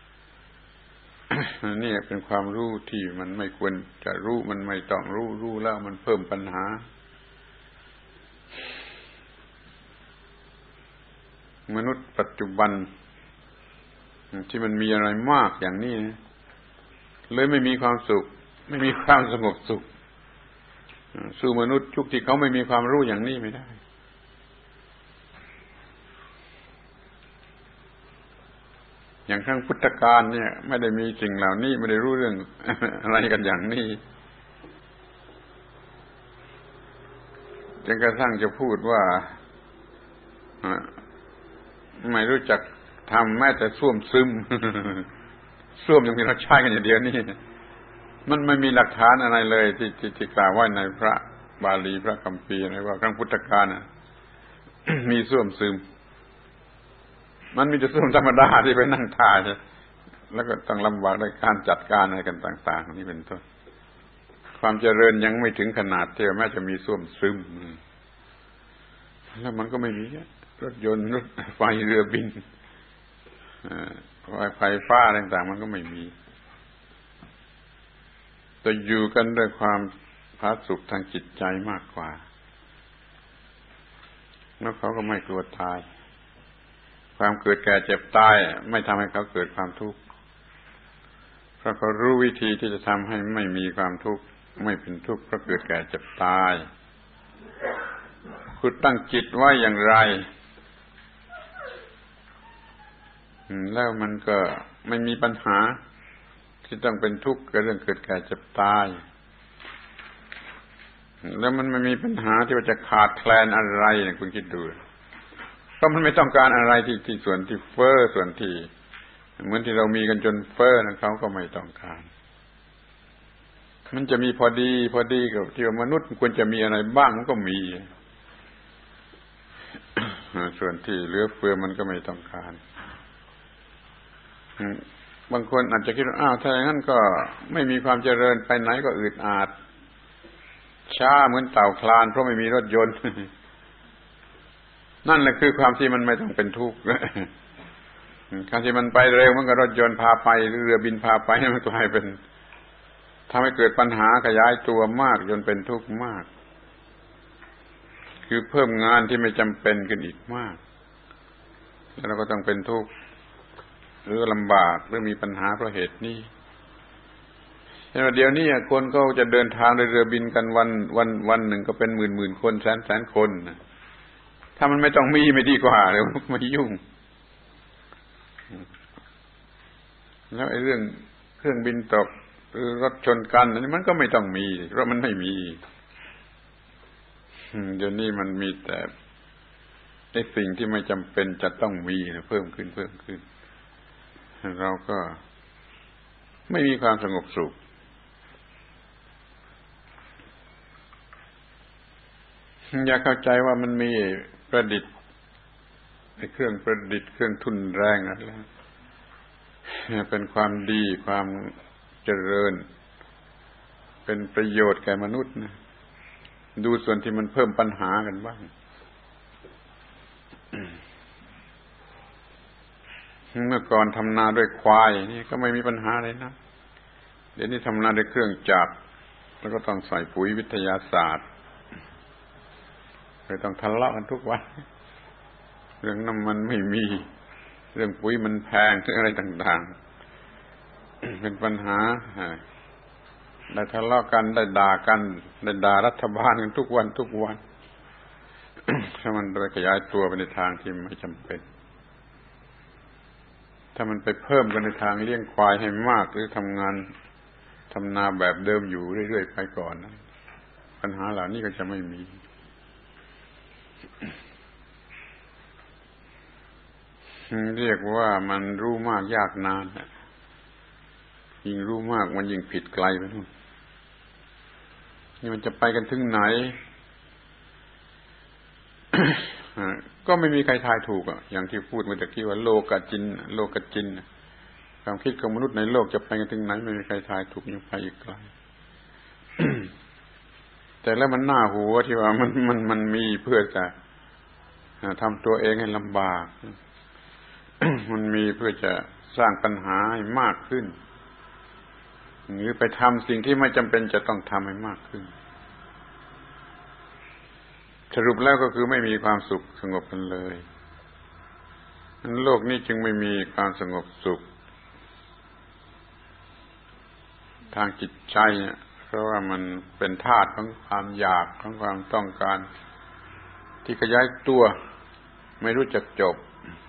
นี่เป็นความรู้ที่มันไม่ควรจะรู้มันไม่ต้องรู้แล้วมันเพิ่มปัญหามนุษย์ปัจจุบันที่มันมีอะไรมากอย่างนี้เลยไม่มีความสุขไม่มีความสงบสุขสู้มนุษย์ยุคที่เขาไม่มีความรู้อย่างนี้ไม่ได้อย่างครั้งพุทธกาลเนี่ยไม่ได้มีสิ่งเหล่านี้ไม่ได้รู้เรื่องอะไรกันอย่างนี้จนกระทั่งจะพูดว่าไม่รู้จักทำแม้แต่ส้วมซึมส้วมยังมีเราใช้กันอย่างเดียวนี่มันไม่มีหลักฐานอะไรเลยที่กล่าวไว้ในพระบาลีพระคัมภีร์นะว่าครั้งพุทธกาลมีส้วมซึมมันมีแต่ส้วมธรรมดาที่ไปนั่งท่าใช่แล้วก็ต้องลำบากในการจัดการอะไรกันต่างๆนี่เป็นต้นความเจริญยังไม่ถึงขนาดที่แม้จะมีส้วมซึมแล้วมันก็ไม่มีรถยนต์รถไฟเรือบินไฟฟ้าต่างๆมันก็ไม่มีแต่อยู่กันด้วยความผาสุกทางจิตใจมากกว่าแล้วเขาก็ไม่กลัวตายความเกิดแก่เจ็บตายไม่ทำให้เขาเกิดความทุกข์เพราะเขารู้วิธีที่จะทำให้ไม่มีความทุกข์ไม่เป็นทุกข์เพราะเกิดแก่เจ็บตายคุณตั้งจิตไว้อย่างไรแล้วมันก็ไม่มีปัญหาที่ต้องเป็นทุกข์กับเรื่องเกิดแก่เจ็บตายแล้วมันไม่มีปัญหาที่ว่าจะขาดแคลนอะไรเนี่ยคุณคิดดูก็มันไม่ต้องการอะไรที่ส่วนที่เฟ้อส่วนที่เหมือนที่เรามีกันจนเฟ้อนะเขาก็ไม่ต้องการมันจะมีพอดีกับที่ว่ามนุษย์ควรจะมีอะไรบ้างมันก็มีส่วนที่เหลือเฟือมันก็ไม่ต้องการบางคนอาจจะคิดว่าอ้าวถ้าอย่างนั้นก็ไม่มีความเจริญไปไหนก็อึดอัดช้าเหมือนเต่าคลานเพราะไม่มีรถยนต์นั่นแหละคือความที่มันไม่ต้องเป็นทุกข์การที่มันไปเร็วมันก็รถยนต์พาไปหรือเรือบินพาไปมันกลายเป็นทำให้เกิดปัญหาขยายตัวมากจนเป็นทุกข์มากคือเพิ่มงานที่ไม่จำเป็นขึ้นอีกมากแล้วเราก็ต้องเป็นทุกข์หรือลำบากหรือมีปัญหาเพราะเหตุนี้เดี๋ยวนี้คนเขาจะเดินทางโดยเรือบินกันวันหนึ่งก็เป็นหมื่นคนแสนคนถ้ามันไม่ต้องมีไม่ดีกว่าเลยไม่ยุ่งแล้วไอ้เรื่องเครื่องบินตกหรือรถชนกันอันนี้มันก็ไม่ต้องมีเพราะมันไม่มีเดี๋ยวนี้มันมีแต่ไอ้สิ่งที่ไม่จำเป็นจะต้องมีเพิ่มขึ้นเราก็ไม่มีความสงบสุขอย่าเข้าใจว่ามันมีประดิษฐ์เครื่องประดิษฐ์เครื่องทุนแรงอะไรเป็นความดีความเจริญเป็นประโยชน์แก่มนุษย์นะดูส่วนที่มันเพิ่มปัญหากันบ้างเมื่อก่อนทำนาด้วยควายนี่ก็ไม่มีปัญหาเลยนะเดี๋ยวนี้ทำนาด้วยเครื่องจักรแล้วก็ต้องใส่ปุ๋ยวิทยาศาสตร์เลยต้องทะเลาะกันทุกวันเรื่องน้ำมันไม่มีเรื่องปุ๋ยมันแพงเรื่องอะไรต่างๆเป็นปัญหาได้ทะเลาะกันได้ด่ากันได้ด่ารัฐบาลกันทุกวันถ้ามันโดยขยายตัวไปในทางที่ไม่จำเป็นถ้ามันไปเพิ่มกันในทางเลี้ยงควายให้มากหรือทำงานทำนาแบบเดิมอยู่เรื่อยๆไปก่อนนะปัญหาเหล่านี้ก็จะไม่มีเรียกว่ามันรู้มากยากนานยิ่งรู้มากมันยิ่งผิดไกลไปนู่นนี่มันจะไปกันถึงไหน ก็ไม่มีใครทายถูกอย่างที่พูดเมื่อกี้ว่าโลกจินความคิดของมนุษย์ในโลกจะไปกันถึงไหนไม่มีใครทายถูกยังไปอีกไกล แต่แล้วมันน่าหัวที่ว่ามันมีเพื่อจะทำตัวเองให้ลำบาก มันมีเพื่อจะสร้างปัญหาให้มากขึ้นหรือไปทำสิ่งที่ไม่จำเป็นจะต้องทำให้มากขึ้นสรุปแล้วก็คือไม่มีความสุขสงบกันเลยโลกนี้จึงไม่มีความสงบสุขทางจิตใจเนี่ยเพราะว่ามันเป็นธาตุของความอยากของความต้องการที่ขยายตัวไม่รู้จักจบ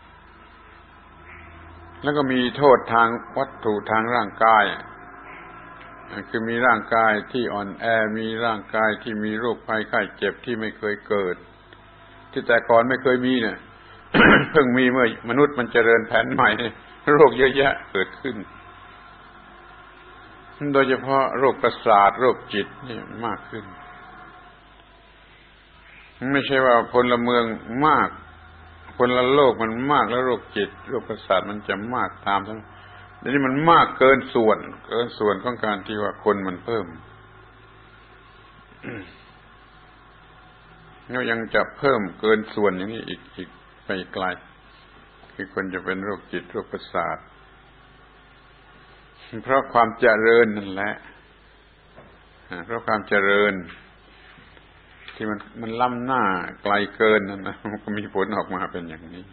แล้วก็มีโทษทางวัตถุทางร่างกายคือมีร่างกายที่อ่อนแอมีร่างกายที่มีโรคภัยไข้เจ็บที่ไม่เคยเกิดที่แต่ก่อนไม่เคยมีเนี่ย เพิ่งมีเมื่อมนุษย์มันเจริญแผนใหม่โรคเยอะแยะเกิดขึ้นโดยเฉพาะโรคประสาทโรคจิตนี่มากขึ้นไม่ใช่ว่าพลเมืองมากคนละโลกมันมากแล้วโรคจิตโรคประสาทมันจะมากตามทั้งทีนี้มันมากเกินส่วนของการที่ว่าคนมันเพิ่มแล้วยังจะเพิ่มเกินส่วนอย่างนี้อีกไปไกลคือคนจะเป็นโรคจิตโรคประสาทเพราะความเจริญนั่นแหละเพราะความเจริญที่มันล้ำหน้าไกลเกินนั่นนะมันก็มีผลออกมาเป็นอย่างนี้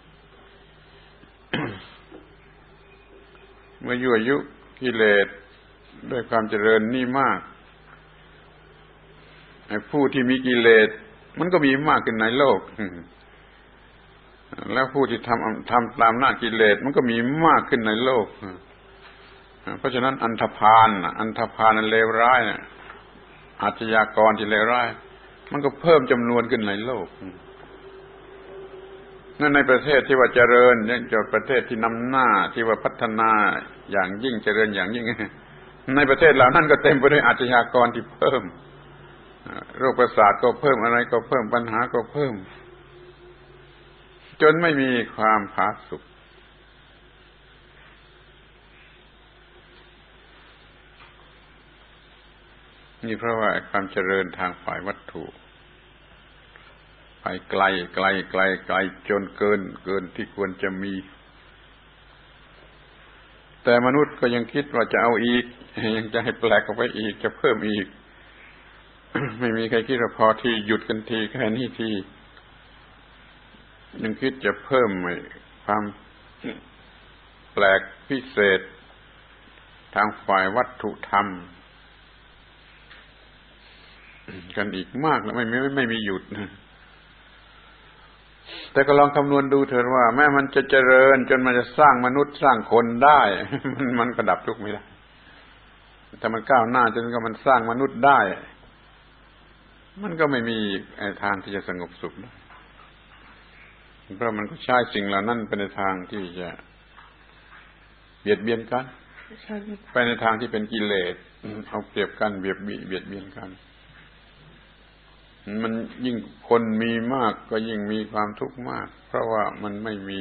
เมื่อยั่วยุกิเลสด้วยความเจริญนี่มากไอ้ผู้ที่มีกิเลสมันก็มีมากขึ้นในโลกแล้วผู้ที่ทำตามหน้ากิเลสมันก็มีมากขึ้นในโลกเพราะฉะนั้นอันธพาลอันเลวร้ายอาชญากรที่เลวร้ายมันก็เพิ่มจำนวนขึ้นในโลกนั่นในประเทศที่ว่าเจริญเนี่ยจะประเทศที่นำหน้าที่ว่าพัฒนาอย่างยิ่งเจริญอย่างยิ่งในประเทศเหล่านั้นก็เต็มไปด้วยอาชญากรที่เพิ่มโรคประสาทก็เพิ่มอะไรก็เพิ่มปัญหาก็เพิ่มจนไม่มีความผาสุกนี่เพราะว่าความเจริญทางฝ่ายวัตถุไปไกลจนเกินที่ควรจะมีแต่มนุษย์ก็ยังคิดว่าจะเอาอีกยังจะให้แปลกออกไปอีกจะเพิ่มอีก ไม่มีใครคิดว่าพอที่หยุดกันทีแค่นี้ทียังคิดจะเพิ่มความแปลกพิเศษทางฝ่ายวัตถุธรรมกันอีกมากแล้วไม่มีหยุดแต่ก็ลองคำนวณดูเถิดว่าแม้มันจะเจริญจนมันจะสร้างมนุษย์สร้างคนได้ มันก็ดับทุกข์ไม่ได้ถ้ามันก้าวหน้าจนมันสร้างมนุษย์ได้มันก็ไม่มีทางที่จะสงบสุขได้เพราะมันก็ใช้สิ่งเหล่านั้นไปในทางที่จะเบียดเบียนกันใช่ไปในทางที่เป็นกิเลสเอาเปรียบกันเบียดเบียนกันมันยิ่งคนมีมากก็ยิ่งมีความทุกข์มากเพราะว่ามันไม่มี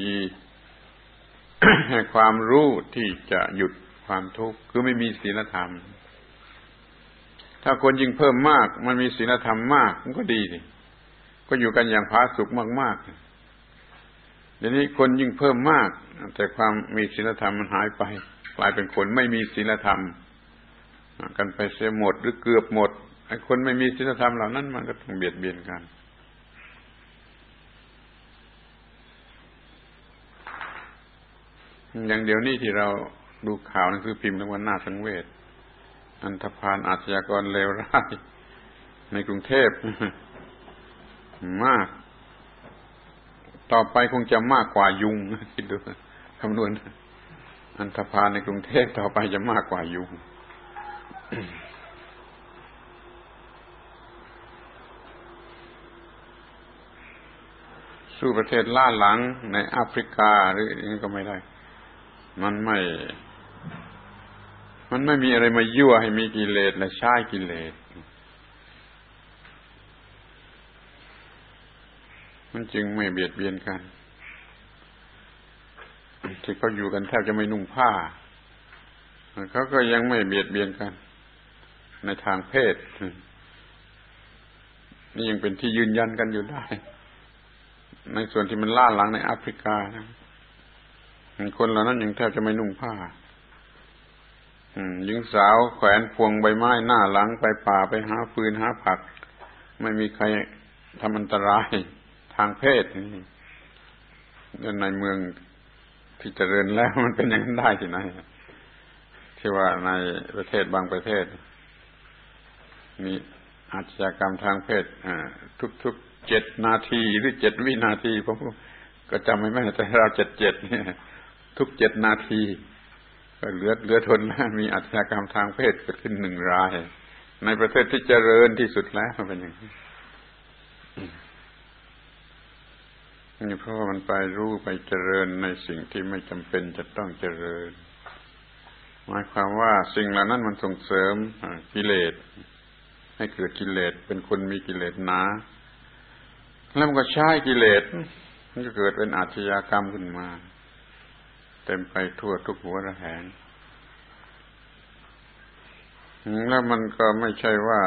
ความรู้ที่จะหยุดความทุกข์คือไม่มีศีลธรรมถ้าคนยิ่งเพิ่มมากมันมีศีลธรรมมากมันก็ดีดิก็อยู่กันอย่างผาสุกมากๆเดี๋ยวนี้คนยิ่งเพิ่มมากแต่ความมีศีลธรรมมันหายไปกลายเป็นคนไม่มีศีลธรรมกันไปเสียหมดหรือเกือบหมดไอ้คนไม่มีศีลธรรมเหล่านั้นมันก็ต้องเบียดเบียนกันอย่างเดี๋ยวนี้ที่เราดูข่าวหนังสือพิมพ์ทั้งวันน่าสังเวชอันธพาลอาชญากรเลวร้ายในกรุงเทพมากต่อไปคงจะมากกว่ายุงคิดดูคำนวณอันธพาลในกรุงเทพต่อไปจะมากกว่ายุงสู้ประเทศล้าหลังในแอฟริกาหรืออย่างนี้ก็ไม่ได้มันไม่มีอะไรมายั่วให้มีกิเลสและใช้กิเลสมันจึงไม่เบียดเบียนกันที่เขาอยู่กันแทบจะไม่นุ่งผ้าเขาก็ยังไม่เบียดเบียนกันในทางเพศนี่ยังเป็นที่ยืนยันกันอยู่ได้ในส่วนที่มันล้าหลังในแอฟริกานะคนเหล่านั้นยังแทบจะไม่นุ่งผ้าหญิงสาวแขวนพวงใบไม้หน้าหลังไปป่าไปหาฟืนหาผักไม่มีใครทำอันตรายทางเพศนี่ในเมืองที่เจริญแล้วมันเป็นอย่างนั้นได้ที่ไหนที่ว่าในประเทศบางประเทศมีอาชญากรรมทางเพศทุกๆ7 นาทีหรือ7 วินาทีผมก็จำไม่แม่นแต่เรา7เนี่ยทุก7 นาทีก็เหลือทนแล้วมีอาชญากรรมทางเพศเกิดขึ้น1 รายในประเทศที่เจริญที่สุดแล้วมันเป็นอย่างนี้นี่เพราะว่ามันไปรู้ไปเจริญในสิ่งที่ไม่จำเป็นจะต้องเจริญหมายความว่าสิ่งเหล่านั้นมันส่งเสริมกิเลสให้เกิดกิเลสเป็นคนมีกิเลสหนาแล้วมันก็ใช้กิเลสมันก็เกิดเป็นอาชญากรรมขึ้นมาเต็มไปทั่วทุกหัวระแหงแล้วมันก็ไม่ใช่ว่า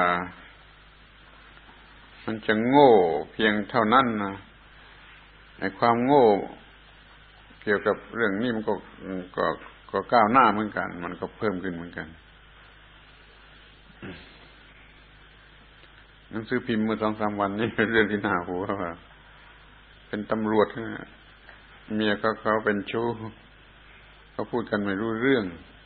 มันจะโง่เพียงเท่านั้นนะในความโง่เกี่ยวกับเรื่องนี้มันก็ก้าวหน้าเหมือนกันมันก็เพิ่มขึ้นเหมือนกันหนังสือพิมพ์เมื่อ2-3 วันนี้เป็นเรื่องที่น่าหัวว่าเป็นตำรวจเมียเขาเป็นชู้เขาพูดกันไม่รู้เรื่อง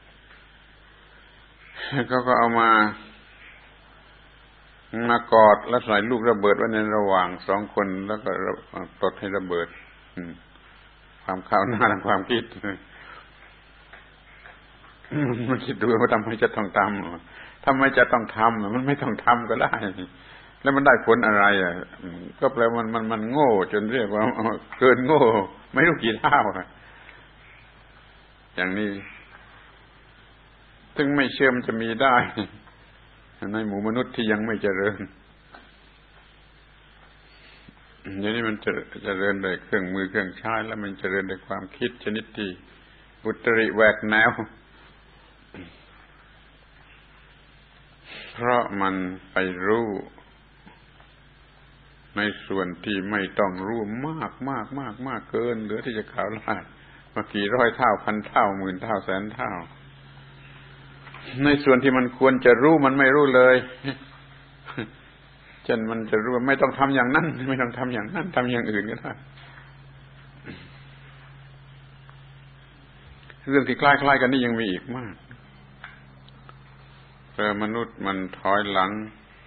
เขาก็เอามากอดแล้วใส่ลูกระเบิดไว้ในระหว่าง2 คนแล้วก็ตดให้ระเบิดความข้าวหน้าทางความคิดมันคิดดูว่าทำไมจะต้องทำมันไม่ต้องทำก็ได้แล้วมันได้ผลอะไรก็แปลว่ามันโง่จนเรียกว่าเกินโง่ไม่รู้กี่เท่าอย่างนี้ถึงไม่เชื่อมันจะมีได้ในหมู่มนุษย์ที่ยังไม่เจริญอย่างนี้มันจะเจริญด้วยเครื่องมือเครื่องใช้แล้วมันเจริญด้วยความคิดชนิดที่อุตริแหวกแนวเพราะมันไปรู้ในส่วนที่ไม่ต้องรู้มากเกินเหลือที่จะข่าวลาดมากี่ร้อยเท่าพันเท่าหมื่นเท่าแสนเท่าในส่วนที่มันควรจะรู้มันไม่รู้เลยเช่นมันจะรู้ว่าไม่ต้องทำอย่างนั้นไม่ต้องทำอย่างนั้นทำอย่างอื่นก็ได้เรื่องที่คล้ายๆกันนี่ยังมีอีกมากมนุษย์มันถอยหลัง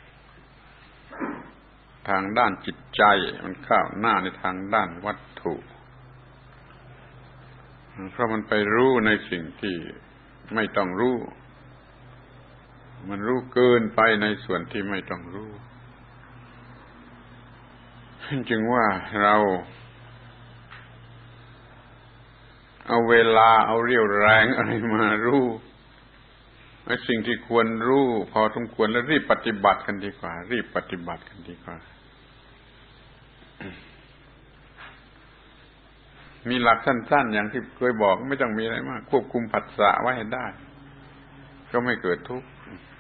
ทางด้านจิตใจมันก้าวหน้าในทางด้านวัตถุเพราะมันไปรู้ในสิ่งที่ไม่ต้องรู้มันรู้เกินไปในส่วนที่ไม่ต้องรู้จึงว่าเราเอาเวลาเอาเรี่ยวแรงอะไรมารู้ไอ้สิ่งที่ควรรู้พอสมควรแล้วรีบปฏิบัติกันดีกว่ามีหลักสั้นๆอย่างที่เคยบอกไม่ต้องมีอะไรมากควบคุมผัสสะไว้ให้ได้ก็ไม่เกิดทุกข์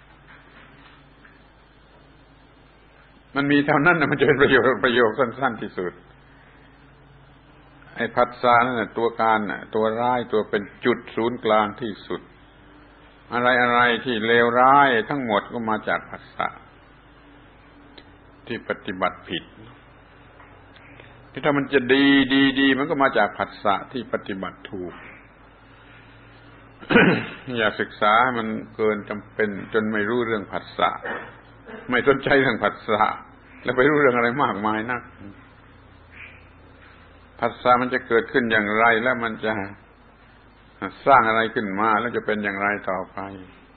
มันมีเท่านั้นนะมันจะเป็นประโยชน์สั้นๆที่สุดไอ้ผัสสะนั่นน่ะตัวการน่ะตัวร้ายตัวเป็นจุดศูนย์กลางที่สุดอะไรที่เลวร้ายทั้งหมดก็มาจากผัสสะที่ปฏิบัติผิดที่ถ้ามันจะดีมันก็มาจากผัสสะที่ปฏิบัติถูก อย่าศึกษามันเกินจำเป็นจนไม่รู้เรื่องผัสสะไม่สนใจเรื่องผัสสะแล้วไปรู้เรื่องอะไรมากมายนักผัสสะมันจะเกิดขึ้นอย่างไรแล้วมันจะสร้างอะไรขึ้นมาแล้วจะเป็นอย่างไรต่อไป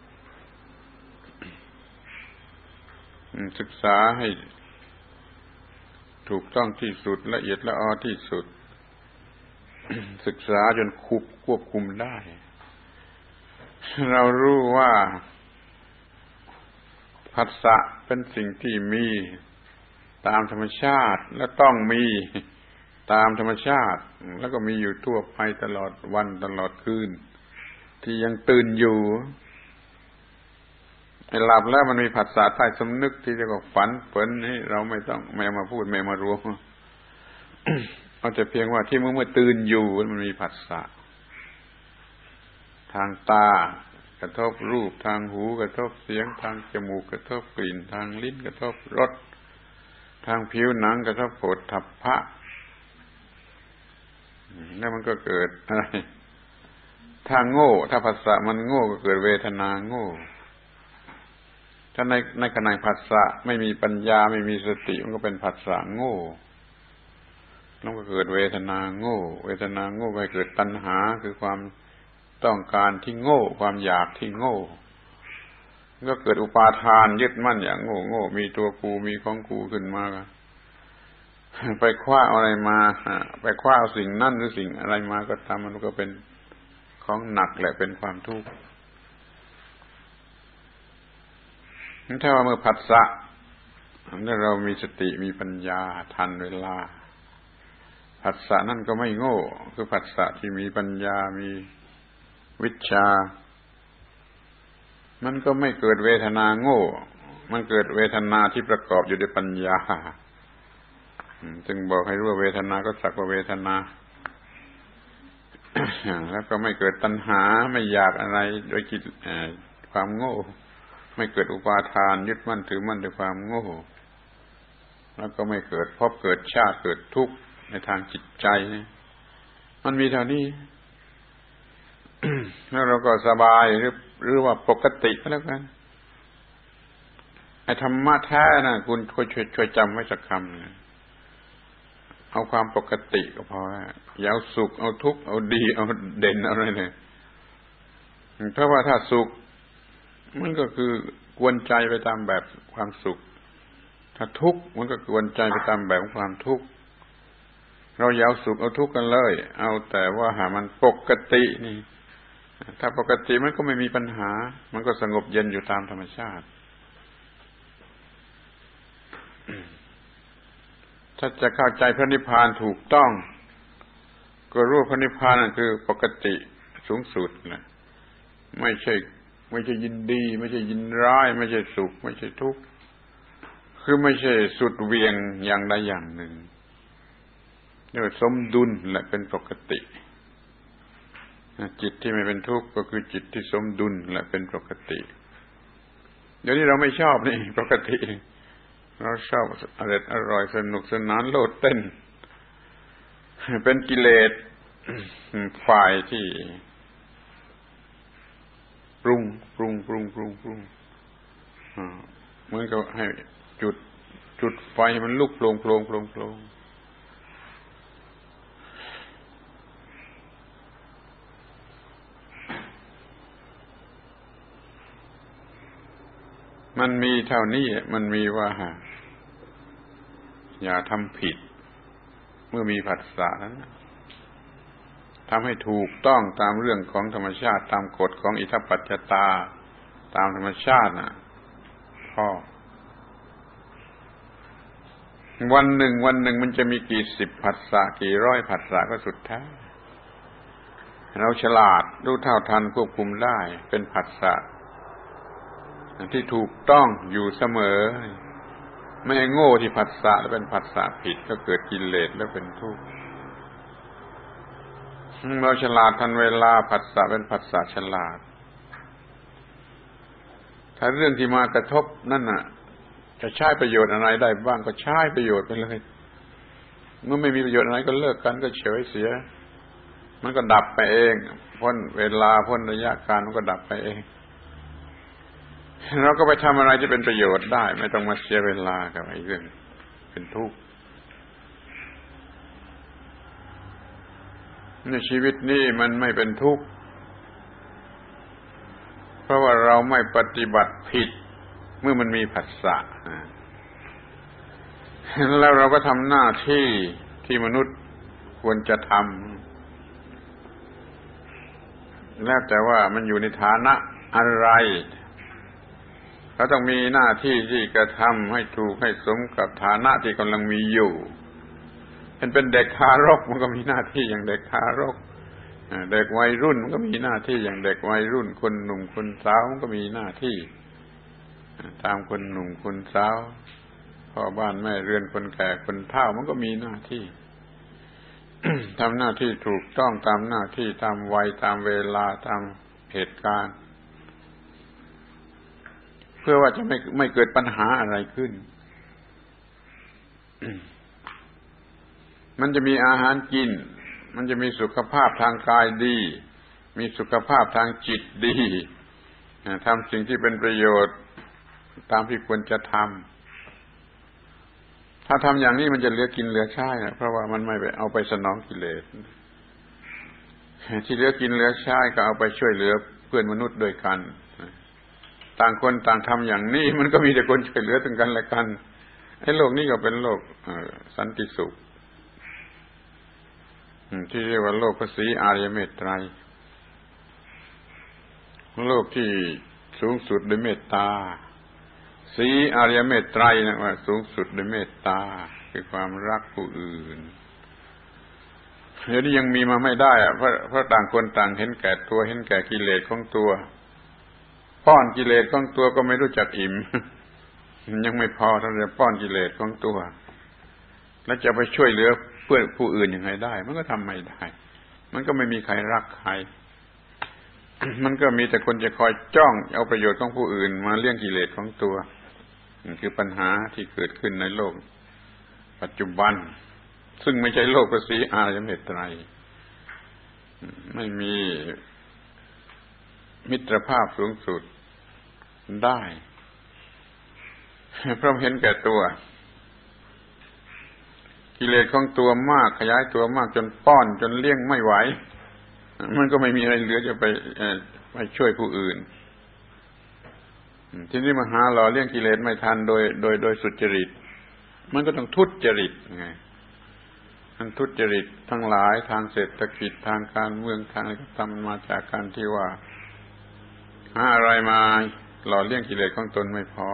ศึกษาให้ถูกต้องที่สุดละเอียดละออที่สุดศึกษาจนควบคุมได้เรารู้ว่าผัสสะเป็นสิ่งที่มีตามธรรมชาติและต้องมีตามธรรมชาติแล้วก็มีอยู่ทั่วไปตลอดวันตลอดคืนที่ยังตื่นอยู่ไอ้หลับแล้วมันมีผัสสะใต้สำนึกที่เรียกว่าฝันเปินนี่เราไม่เอามาพูดไม่มารวมเอาแต่เพียงว่าที่เมื่อตื่นอยู่มันมีผัสสะทางตากระทบรูปทางหูกระทบเสียงทางจมูกกระทบกลิ่นทางลิ้นกระทบรสทางผิวหนังกระทบโผฏฐัพพะแล้วมันก็เกิดอะไรถ้าโง่ถ้าผัสสะมันโง่ก็เกิดเวทนาโง่ถ้าในขณะผัสสะไม่มีปัญญาไม่มีสติมันก็เป็นผัสสะโง่แล้วก็เกิดเวทนาโง่เวทนาโง่ก็เกิดตัณหาคือความต้องการที่โง่ความอยากที่โง่ก็เกิดอุปาทานยึดมั่นอย่างโง่มีตัวกูมีของกูขึ้นมาไปคว้าอะไรมาไปคว้าสิ่งนั่นหรือสิ่งอะไรมาก็ตามมันก็เป็นของหนักแหละเป็นความทุกข์ถ้าว่าเมื่อผัสสะถ้าเรามีสติมีปัญญาทันเวลาผัสสะนั่นก็ไม่โง่คือผัสสะที่มีปัญญามีวิชชามันก็ไม่เกิดเวทนาโง่มันเกิดเวทนาที่ประกอบอยู่ด้วยปัญญาจึงบอกให้รู้ว่าเวทนาก็สักว่าเวทนาแล้วก็ไม่เกิดตัณหาไม่อยากอะไรโดยความโง่ไม่เกิดอุปาทานยึดมั่นถือมั่นด้วยความโง่แล้วก็ไม่เกิดภพเกิดชาติเกิดทุกข์ในทางจิตใจมันมีเท่านี้แล้วเราก็สบายหรือว่าปกติก็แล้วกันไอ้ธรรมะแท้น่ะคุณช่วยจำไว้สักคำเอาความปกติก็พออย่าเอาสุขเอาทุกข์เอาดีเอาเด่นเอาอะไรเลยเพราะว่าถ้าสุขมันก็คือกวนใจไปตามแบบความสุขถ้าทุกข์มันก็กวนใจไปตามแบบความทุกข์เราอย่าเอาสุขเอาทุกข์กันเลยเอาแต่ว่าหามันปกตินี่ถ้าปกติมันก็ไม่มีปัญหามันก็สงบเย็นอยู่ตามธรรมชาติถ้าจะเข้าใจพระนิพพานถูกต้องก็รู้พระนิพพานนั่นคือปกติสูงสุดนะไม่ใช่ยินดีไม่ใช่ยินร้ายไม่ใช่สุขไม่ใช่ทุกข์คือไม่ใช่สุดเวียงอย่างใดอย่างหนึ่งเรียกว่าสมดุลและเป็นปกติจิตที่ไม่เป็นทุกข์ก็คือจิตที่สมดุลและเป็นปกติเดี๋ยวนี้เราไม่ชอบนี่ปกติเราชอบอร่อยสนุกสนานโลดเต้นเป็นกิเลสฝ่ายที่ปรุงเหมือนกับให้จุดไฟมันลุกโผล่มันมีเท่านี้มันมีว่าอย่าทำผิดเมื่อมีผัสสะนั้นทำให้ถูกต้องตามเรื่องของธรรมชาติตามกฎของอิทัปปัจจตาตามธรรมชาติน่ะพ่อวันหนึ่งมันจะมีกี่สิบผัสสะกี่ร้อยผัสสะก็สุดแท้เราฉลาดรู้เท่าทันควบคุมได้เป็นผัสสะที่ถูกต้องอยู่เสมอไม่ให้โง่ที่ผัสสะแล้วเป็นผัสสะผิดก็เกิดกิเลสแล้วเป็นทุกข์เราฉลาดทันเวลาผัสสะเป็นผัสสะฉลาดถ้าเรื่องที่มากระทบนั่นน่ะจะใช้ประโยชน์อะไรได้บ้างก็ใช้ประโยชน์ไปเลยเมื่อไม่มีประโยชน์อะไรก็เลิกกันก็เฉยเสียมันก็ดับไปเองพ้นเวลาพ้นระยะการมันก็ดับไปเองเราก็ไปทำอะไรที่เป็นประโยชน์ได้ไม่ต้องมาเสียเวลากับไอ้เรื่องเป็นทุกข์ในชีวิตนี้มันไม่เป็นทุกข์ราะว่าเราไม่ปฏิบัติผิดเมื่อมันมีผัสสะแล้วเราก็ทำหน้าที่ที่มนุษย์ควรจะทำแล้วแต่ว่ามันอยู่ในฐานะอะไรเราต้องมีหน้าที่ที่กระทำให้ถูกให้สมกับฐานะที่กำลังมีอยู่เป็นเด็กทารกมันก็มีหน้าที่อย่างเด็กทารกเด็กวัยรุ่นมันก็มีหน้าที่อย่างเด็กวัยรุ่นคนหนุ่มคนสาวมันก็มีหน้าที่ตามคนหนุ่มคนสาวพ่อบ้านแม่เรือนคนแก่คนเฒ่ามันก็มีหน้าที่ ทำหน้าที่ถูกต้องตามหน้าที่ตามวัยตามเวลาตามเหตุการณ์เพื่อว่าจะไม่เกิดปัญหาอะไรขึ้น มันจะมีอาหารกินมันจะมีสุขภาพทางกายดีมีสุขภาพทางจิตดีทำสิ่งที่เป็นประโยชน์ตามที่ควรจะทำถ้าทำอย่างนี้มันจะเหลือกินเหลือใช้นะเพราะว่ามันไม่ไปเอาไปสนองกิเลสที่เหลือกินเหลือใช้ก็เอาไปช่วยเหลือเพื่อนมนุษย์ด้วยกันต่างคนต่างทำอย่างนี้มันก็มีแต่คนช่วยเหลือถึงกันและกันไอ้โลกนี้ก็เป็นโลกสันติสุขที่เรียกว่าโลกพระศรีอริยเมตไตรโลกที่สูงสุดด้วยเมตตาศรีอริยเมตไตรนะว่าสูงสุดด้วยเมตตาคือความรักผู้อื่นเดี๋ยวนี้ยังมีมาไม่ได้เพราะต่างคนต่างเห็นแก่ตัวเห็นแก่กิเลสของตัวป้อนกิเลสของตัวก็ไม่รู้จักอิ่มยังไม่พอถ้าจะป้อนกิเลสของตัวแล้วจะไปช่วยเหลือเพื่อนผู้อื่นยังไงได้มันก็ทำไม่ได้มันก็ไม่มีใครรักใคร มันก็มีแต่คนจะคอยจ้องเอาประโยชน์ของผู้อื่นมาเลี้ยงกิเลสของตัวนี่คือปัญหาที่เกิดขึ้นในโลกปัจจุบันซึ่งไม่ใช่โลกพระศรีอริยเมตไตรไม่มีมิตรภาพสูงสุดได้เพราะเห็นแก่ตัวกิเลสของตัวมากขยายตัวมากจนป้อนจนเลี้ยงไม่ไหวมันก็ไม่มีอะไรเหลือจะไปช่วยผู้อื่นทีนี้มาหาหล่อเลี้ยงกิเลสไม่ทันโดยสุจริตมันก็ต้องทุจริตไงมันทุจริตทั้งหลายทางเศรษฐกิจทางการเมืองทางอะไรก็ทำมาจากการที่ว่าหาอะไรมาหล่อเลี้ยงกิเลสของตนไม่พอ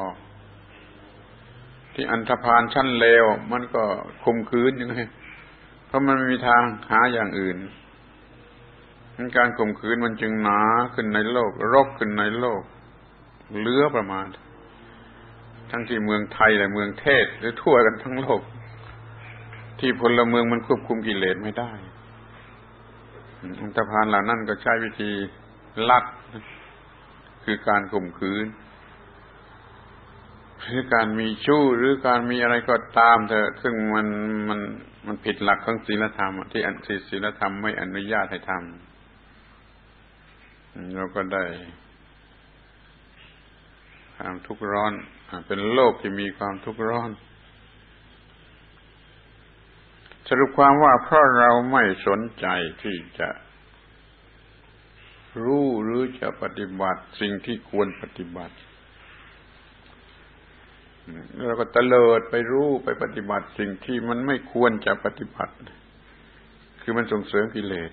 ที่อันธพาลชั้นเลวมันก็ข่มขืนยังไงเพราะมันไม่มีทางหาอย่างอื่นการข่มขืนมันจึงหนาขึ้นในโลกรกขึ้นในโลกเหลือประมาณทั้งที่เมืองไทยและเมืองเทศหรือทั่วกันทั้งโลกที่พลเมืองมันควบคุมกิเลสไม่ได้อันธพาลเหล่านั้นก็ใช้วิธีลัดคือการข่มขืนหรือการมีชู้หรือการมีอะไรก็ตามเถอะซึ่งมันผิดหลักของศีลธรรมที่ศีลธรรมไม่อนุญาตให้ทำเราก็ได้ความทุกข์ร้อนเป็นโลกที่มีความทุกข์ร้อนสรุปความว่าเพราะเราไม่สนใจที่จะรู้หรือจะปฏิบัติสิ่งที่ควรปฏิบัติเราก็เตลิดไปรู้ไปปฏิบัติสิ่งที่มันไม่ควรจะปฏิบัติคือมันส่งเสริมกิเลส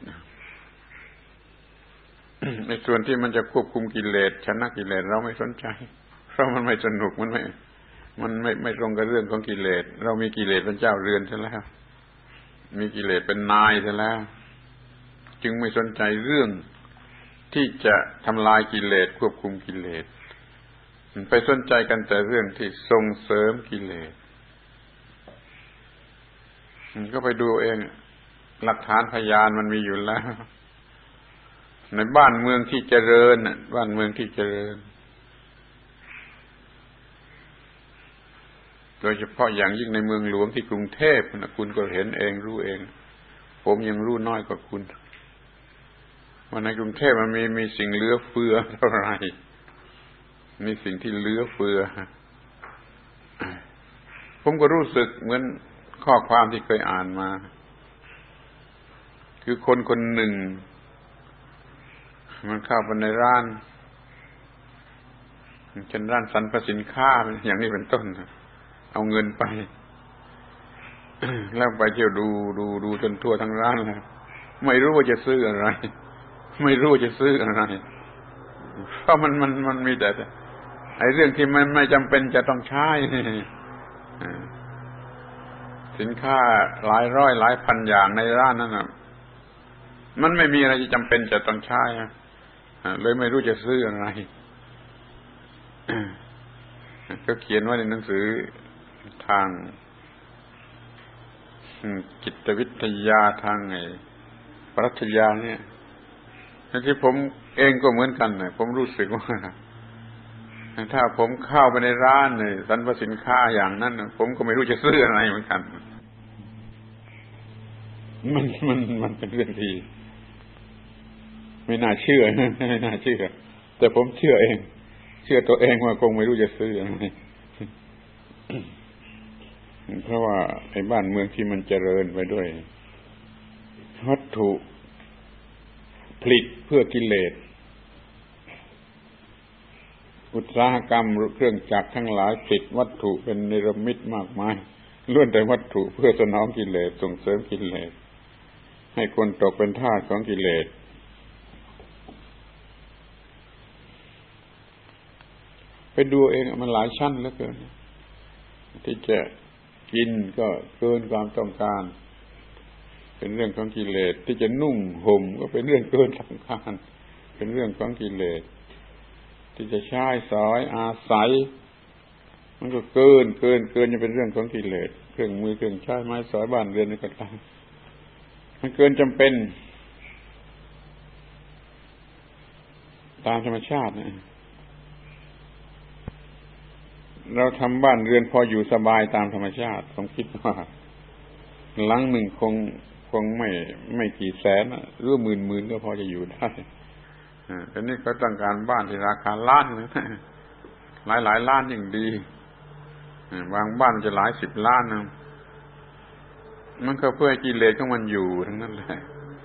ในส่วนที่มันจะควบคุมกิเลสชนะกิเลสเราไม่สนใจเพราะมันไม่สนุกมันไม่ตรงกับเรื่องของกิเลสเรามีกิเลสเป็นเจ้าเรือนซะแล้วมีกิเลสเป็นนายซะแล้วจึงไม่สนใจเรื่องที่จะทำลายกิเลสควบคุมกิเลสไปสนใจกันแต่เรื่องที่ส่งเสริมกิเลสก็ไปดูเองหลักฐานพยานมันมีอยู่แล้วในบ้านเมืองที่เจริญบ้านเมืองที่เจริญโดยเฉพาะอย่างยิ่งในเมืองหลวงที่กรุงเทพนะคุณก็เห็นเองรู้เองผมยังรู้น้อยกว่าคุณว่าในกรุงเทพมันมีสิ่งเหลือเฟือเท่าไหร่มีสิ่งที่เหลือเฟือผมก็รู้สึกเหมือนข้อความที่เคยอ่านมาคือคนหนึ่งมันเข้าไปในร้านเช่นร้านสรรพสินค้าอย่างนี้เป็นต้นเอาเงินไปแล้วไปเที่ยวดูจนทั่วทั้งร้านแล้วไม่รู้ว่าจะซื้ออะไรไม่รู้ว่าจะซื้ออะไรเพราะมันมีแต่ไอ้เรื่องที่มันไม่จำเป็นจะต้องใช้สินค้าหลายร้อยหลายพันอย่างในร้านนั้นน่ะมันไม่มีอะไรที่จำเป็นจะต้องใช้เลยไม่รู้จะซื้ออะไรก็เขียนไว้ในหนังสือทางจิตวิทยาทางปรัชญาเนี่ยที่ผมเองก็เหมือนกันนะผมรู้สึกว่าถ้าผมเข้าไปในร้านสรรพสินค้าอย่างนั้นผมก็ไม่รู้จะซื้ออะไรเหมือนกันมันเป็นเรื่องที่ไม่น่าเชื่อไม่น่าเชื่อแต่ผมเชื่อเองเชื่อตัวเองว่าคงไม่รู้จะซื้ออะไรเพราะว่าไอ้บ้านเมืองที่มันเจริญไปด้วยวัตถุผลิตเพื่อกิเลสอุตสาหกรรมเครื่องจักรทั้งหลายผลิตวัตถุเป็นเนรมิตมากมายล้วนแต่วัตถุเพื่อสนองกิเลสส่งเสริมกิเลสให้คนตกเป็นทาสของกิเลสไปดูเองมันหลายชั้นเหลือเกินที่จะกินก็เกินความต้องการเป็นเรื่องของกิเลสที่จะนุ่งห่มก็เป็นเรื่องเกินต้องการเป็นเรื่องของกิเลสที่จะใช้สอยอาศัยมันก็เกินจะเป็นเรื่องของกิเลสเครื่องมือเครื่องใช้ไม้สอยบ้านเรือนนี่ก็ตามมันเกินจำเป็นตามธรรมชาตินะเราทำบ้านเรือนพออยู่สบายตามธรรมชาติผมคิดว่าหลังหนึ่งคงไม่กี่แสนหรือหมื่นก็พอจะอยู่ได้แต่นี่เขาต้องการบ้านที่ราคาล้านนะหลายล้านยิ่งดีบางบ้านจะหลายสิบล้านนะมันก็เพื่อกิเลสของมันอยู่ทั้งนั้นแหละ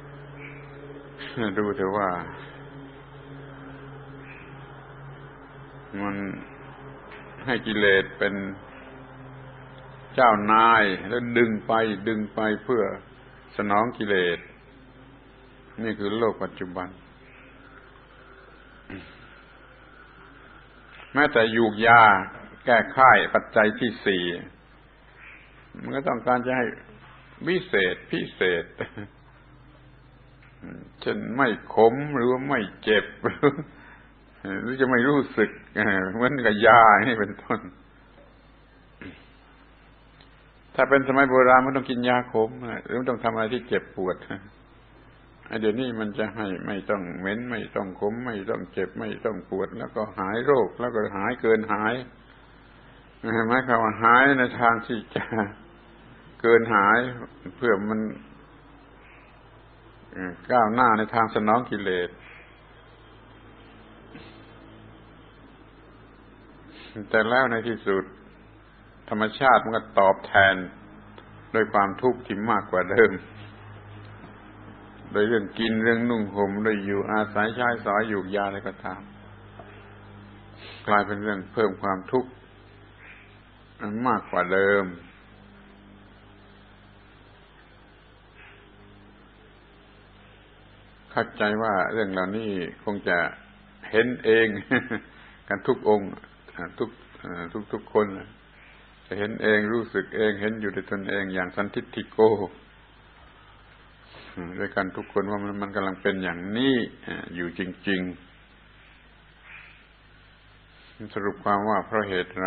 ดูเถอะว่ามันให้กิเลสเป็นเจ้านายแล้วดึงไปเพื่อสนองกิเลสนี่คือโลกปัจจุบันแม้แต่ยูกยาแก้ไข้ปัจจัยที่สี่มันก็ต้องการจะให้พิเศษเช่นไม่ขมหรือว่าไม่เจ็บหรือจะไม่รู้สึกเหมือนกับยานี่เป็นต้นถ้าเป็นสมัยโบราณมันต้องกินยาขมหรือมันต้องทำอะไรที่เจ็บปวดเดี๋ยวนี้มันจะให้ไม่ต้องเหม็นไม่ต้องขมไม่ต้องเจ็บไม่ต้องปวดแล้วก็หายโรคแล้วก็หายเกินหายหมายความว่าหายในทางที่จะเกินหายเพื่อมันก้าวหน้าในทางสนองกิเลสแต่แล้วในที่สุดธรรมชาติมันก็ตอบแทนด้วยความทุกข์ที่มากกว่าเดิมโดยเรื่องกินเรื่องนุ่งห่มโดยอยู่อาศัยใช้สอยอยู่ยาอะไรก็ตามกลายเป็นเรื่องเพิ่มความทุกข์มากกว่าเดิมเข้าใจว่าเรื่องเหล่านี้คงจะเห็นเองกันทุกองค์ทุกคนจะเห็นเองรู้สึกเองเห็นอยู่ด้วยตนเองอย่างสันทิฏฐิโกด้วยกันทุกคนว่ามันกำลังเป็นอย่างนี้อยู่จริงๆสรุปความว่าเพราะเหตุไร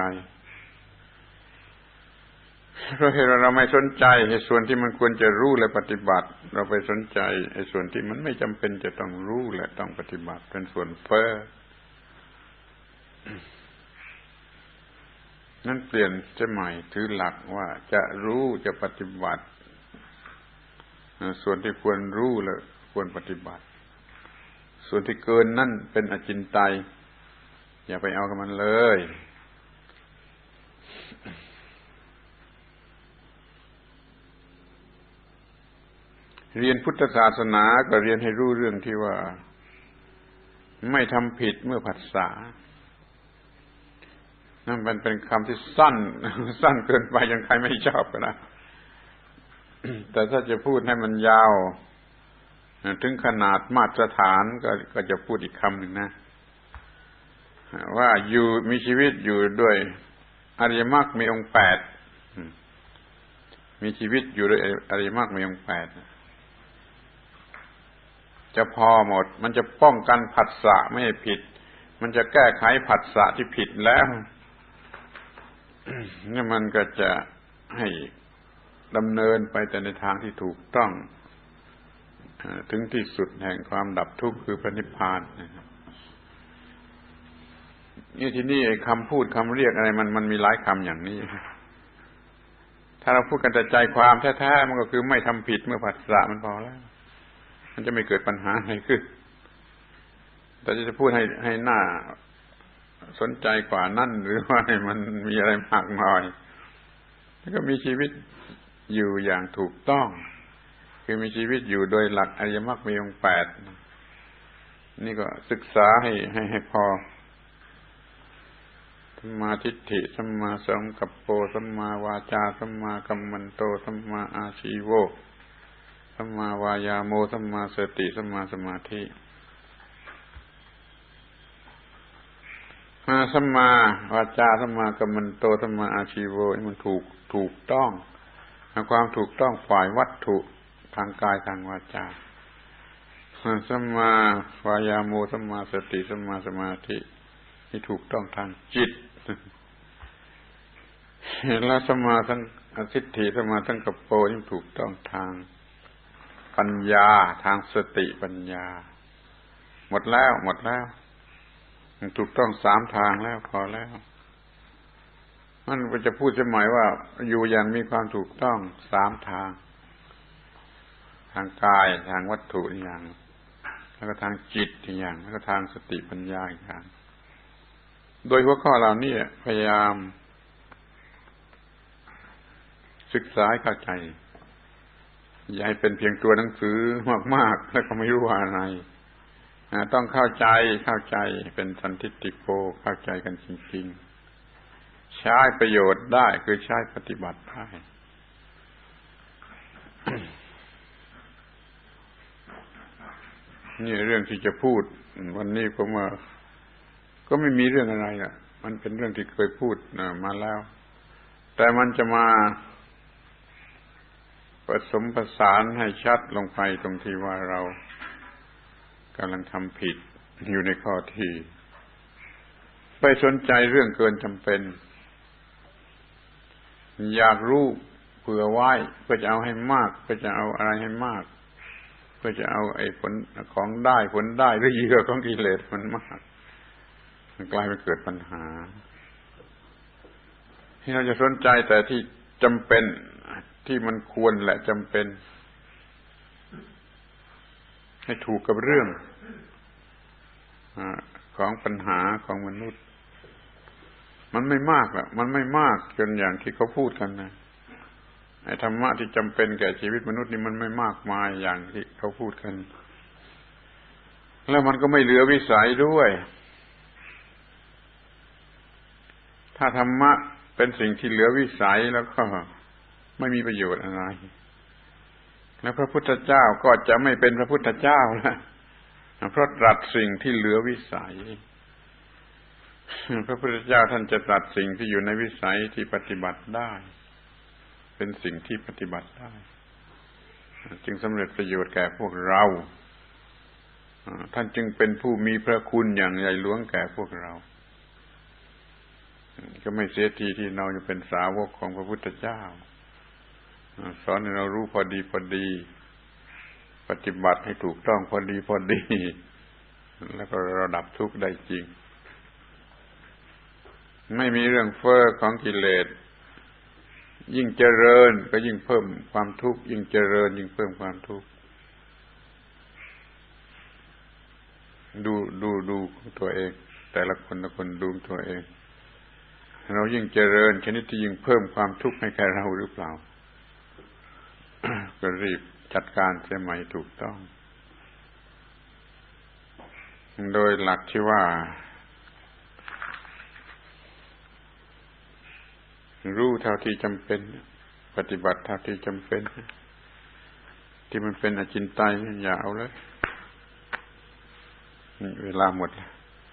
เพราะเหตุเราไม่สนใจไอ้ส่วนที่มันควรจะรู้และปฏิบัติเราไปสนใจไอ้ส่วนที่มันไม่จำเป็นจะต้องรู้และต้องปฏิบัติเป็นส่วนเฟ้อนั่นเปลี่ยนจะใหม่ถือหลักว่าจะรู้จะปฏิบัติส่วนที่ควรรู้และควรปฏิบัติส่วนที่เกินนั่นเป็นอจินไตยอย่าไปเอากับมันเลยเรียนพุทธศาสนาก็เรียนให้รู้เรื่องที่ว่าไม่ทำผิดเมื่อผัสสะนั่นเป็นคำที่สั้น สั้นเกินไปจนใครไม่ชอบก็ได้ แต่ถ้าจะพูดให้มันยาวถึงขนาดมาตรฐานก็จะพูดอีกคำหนึ่งนะว่าอยู่มีชีวิตอยู่ด้วยอริยมรรคมีองค์8มีชีวิตอยู่ด้วยอริยมรรคมีองค์8จะพอหมดมันจะป้องกันผัสสะไม่ให้ผิดมันจะแก้ไขผัสสะที่ผิดแล้วนี่มันก็จะให้ดำเนินไปแต่ในทางที่ถูกต้องถึงที่สุดแห่งความดับทุกข์คือพระนิพพานนี่ที่นี่ไอ้คำพูดคำเรียกอะไรมันมีหลายคำอย่างนี้ถ้าเราพูดกันแต่ใจความแท้ๆมันก็คือไม่ทำผิดเมื่อผัสสะมันพอแล้วมันจะไม่เกิดปัญหาอะไรขึ้นแต่จะพูดให้หน้าสนใจกว่านั่นหรือว่ามันมีอะไรมากมายแล้วก็มีชีวิตอยู่อย่างถูกต้องคือมีชีวิตอยู่โดยหลักอริยมรรคมีองค์8นี่ก็ศึกษาให้พอสัมมาทิฏฐิสัมมาสังกัปโปสัมมาวาจาสัมมากัมมันโตสัมมาอาชีโวสัมมาวายาโมสัมมาสติสัมมาสมาธิสัมมาวาจาสัมมากัมมันโตสัมมาอาชีโวนี่มันถูกต้องความถูกต้องฝ่ายวัตถุทางกายทางวาจาสัมมาวายาโมสัมมาสติสัมมาสมาธิที่ถูกต้องทางจิตแล้วสัมมาสังทิฏฐิสัมมาสังกัปโปนี่ถูกต้องทางปัญญาทางสติปัญญาหมดแล้วถูกต้อง3ทางแล้วพอแล้วมันจะพูดสมัยว่าอยู่อย่างมีความถูกต้อง3ทางทางกายทางวัตถุอย่างแล้วก็ทางจิตอย่างแล้วก็ทางสติปัญญาอีกอย่างโดยหัวข้อเหล่านี้พยายามศึกษาให้เข้าใจอย่าให้เป็นเพียงตัวหนังสือมากๆแล้วก็ไม่รู้ว่าอะไรต้องเข้าใจเป็นสันทิฏฐิโกเข้าใจกันจริงๆใช้ประโยชน์ได้คือใช้ปฏิบัติได้นี่เรื่องที่จะพูดวันนี้ผมว่าก็ไม่มีเรื่องอะไรอ่ะมันเป็นเรื่องที่เคยพูดมาแล้วแต่มันจะมาผสมผสานให้ชัดลงไปตรงที่ว่าเรากำลังทำผิดอยู่ในข้อที่ไปสนใจเรื่องเกินจำเป็นอยากรู้เผื่อไว้เพื่อจะเอาให้มากเพื่อจะเอาอะไรให้มากเพื่อจะเอาไอ้ผลของได้ผลได้หรือเหยื่อของกิเลสมันมากมันกลายเป็นเกิดปัญหาที่เราจะสนใจแต่ที่จำเป็นที่มันควรและจำเป็นให้ถูกกับเรื่องของปัญหาของมนุษย์มันไม่มากหรอกมันไม่มากจนอย่างที่เขาพูดกันนะไอ้ธรรมะที่จำเป็นแก่ชีวิตมนุษย์นี่มันไม่มากมายอย่างที่เขาพูดกันแล้วมันก็ไม่เหลือวิสัยด้วยถ้าธรรมะเป็นสิ่งที่เหลือวิสัยแล้วก็ไม่มีประโยชน์อะไรแล้วพระพุทธเจ้าก็จะไม่เป็นพระพุทธเจ้าแล้วเพราะตรัสสิ่งที่เหลือวิสัยพระพุทธเจ้าท่านจะตรัสสิ่งที่อยู่ในวิสัยที่ปฏิบัติได้เป็นสิ่งที่ปฏิบัติได้จึงสำเร็จประโยชน์แก่พวกเราท่านจึงเป็นผู้มีพระคุณอย่างใหญ่หลวงแก่พวกเราก็ไม่เสียทีที่เราจะเป็นสาวกของพระพุทธเจ้าสอนให้เรารู้พอดีปฏิบัติให้ถูกต้องพอดีแล้วก็ระดับทุกข์ได้จริงไม่มีเรื่องเฟ้อของกิเลสยิ่งเจริญก็ยิ่งเพิ่มความทุกข์ยิ่งเจริญยิ่งเพิ่มความทุกข์ดูตัวเองแต่ละคนดูตัวเองเรายิ่งเจริญชนิดที่ยิ่งเพิ่มความทุกข์ให้แก่เราหรือเปล่า ก็รีบจัดการเสียใหม่ถูกต้องโดยหลักที่ว่ารู้เท่าที่จำเป็นปฏิบัติเท่าที่จำเป็นที่มันเป็นอจินไตยอย่าเอาเลยเวลาหมดแล้ว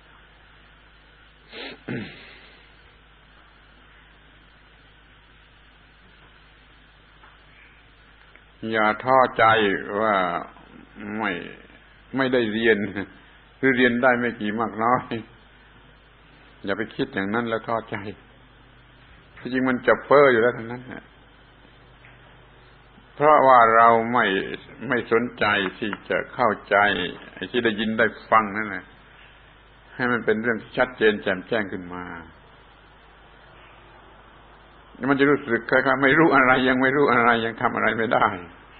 อย่าท้อใจว่าไม่ได้เรียนหรือเรียนได้ไม่กี่มากน้อยอย่าไปคิดอย่างนั้นแล้วท้อใจจริงมันจะเพ้ออยู่แล้วทั้งนั้นเพราะว่าเราไม่สนใจที่จะเข้าใจไอ้ที่ได้ยินได้ฟังนั่นแหละให้มันเป็นเรื่องชัดเจนแจ่มแจ้งขึ้นมามันจะรู้สึกคล้ายๆไม่รู้อะไรยังไม่รู้อะไรยังทำอะไรไม่ได้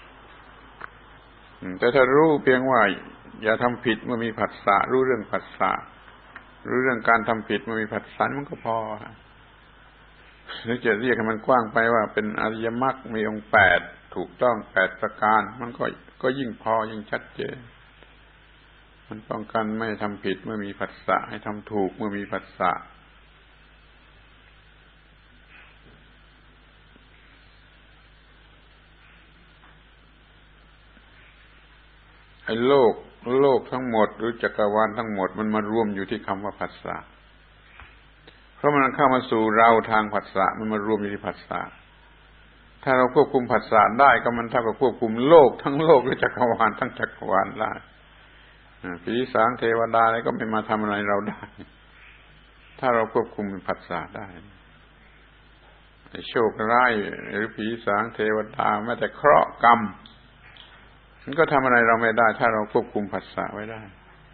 แต่ถ้ารู้เพียงว่าอย่าทำผิดเมื่อมีผัสสะรู้เรื่องผัสสะรู้เรื่องการทำผิดเมื่อมีผัสสะมันก็พอหรือจะเรียกให้มันกว้างไปว่าเป็นอริยมรรคมีองค์8ถูกต้อง8ประการมันก็ยิ่งพอยิ่งชัดเจนมันป้องกันไม่ทำผิดเมื่อมีผัสสะให้ทำถูกเมื่อมีผัสสะไอ้โลกทั้งหมดหรือจักรวาลทั้งหมดมันมารวมอยู่ที่คำว่าผัสสะเพราะมันเข้ามาสู่เราทางผัสสะมันมารวมอยู่ที่ผัสสะถ้าเราควบคุมผัสสะได้ก็มันเท่ากับควบคุมโลกทั้งโลกหรือจักรวาลทั้งจักรวาลได้ผีสางเทวดาอะไรก็ไม่มาทำอะไรเราได้ถ้าเราควบคุมผัสสะได้โชคร้ายหรือผีสางเทวดาแม้แต่เคราะห์กรรมมันก็ทำอะไรเราไม่ได้ถ้าเราควบคุมผัสสะไว้ได้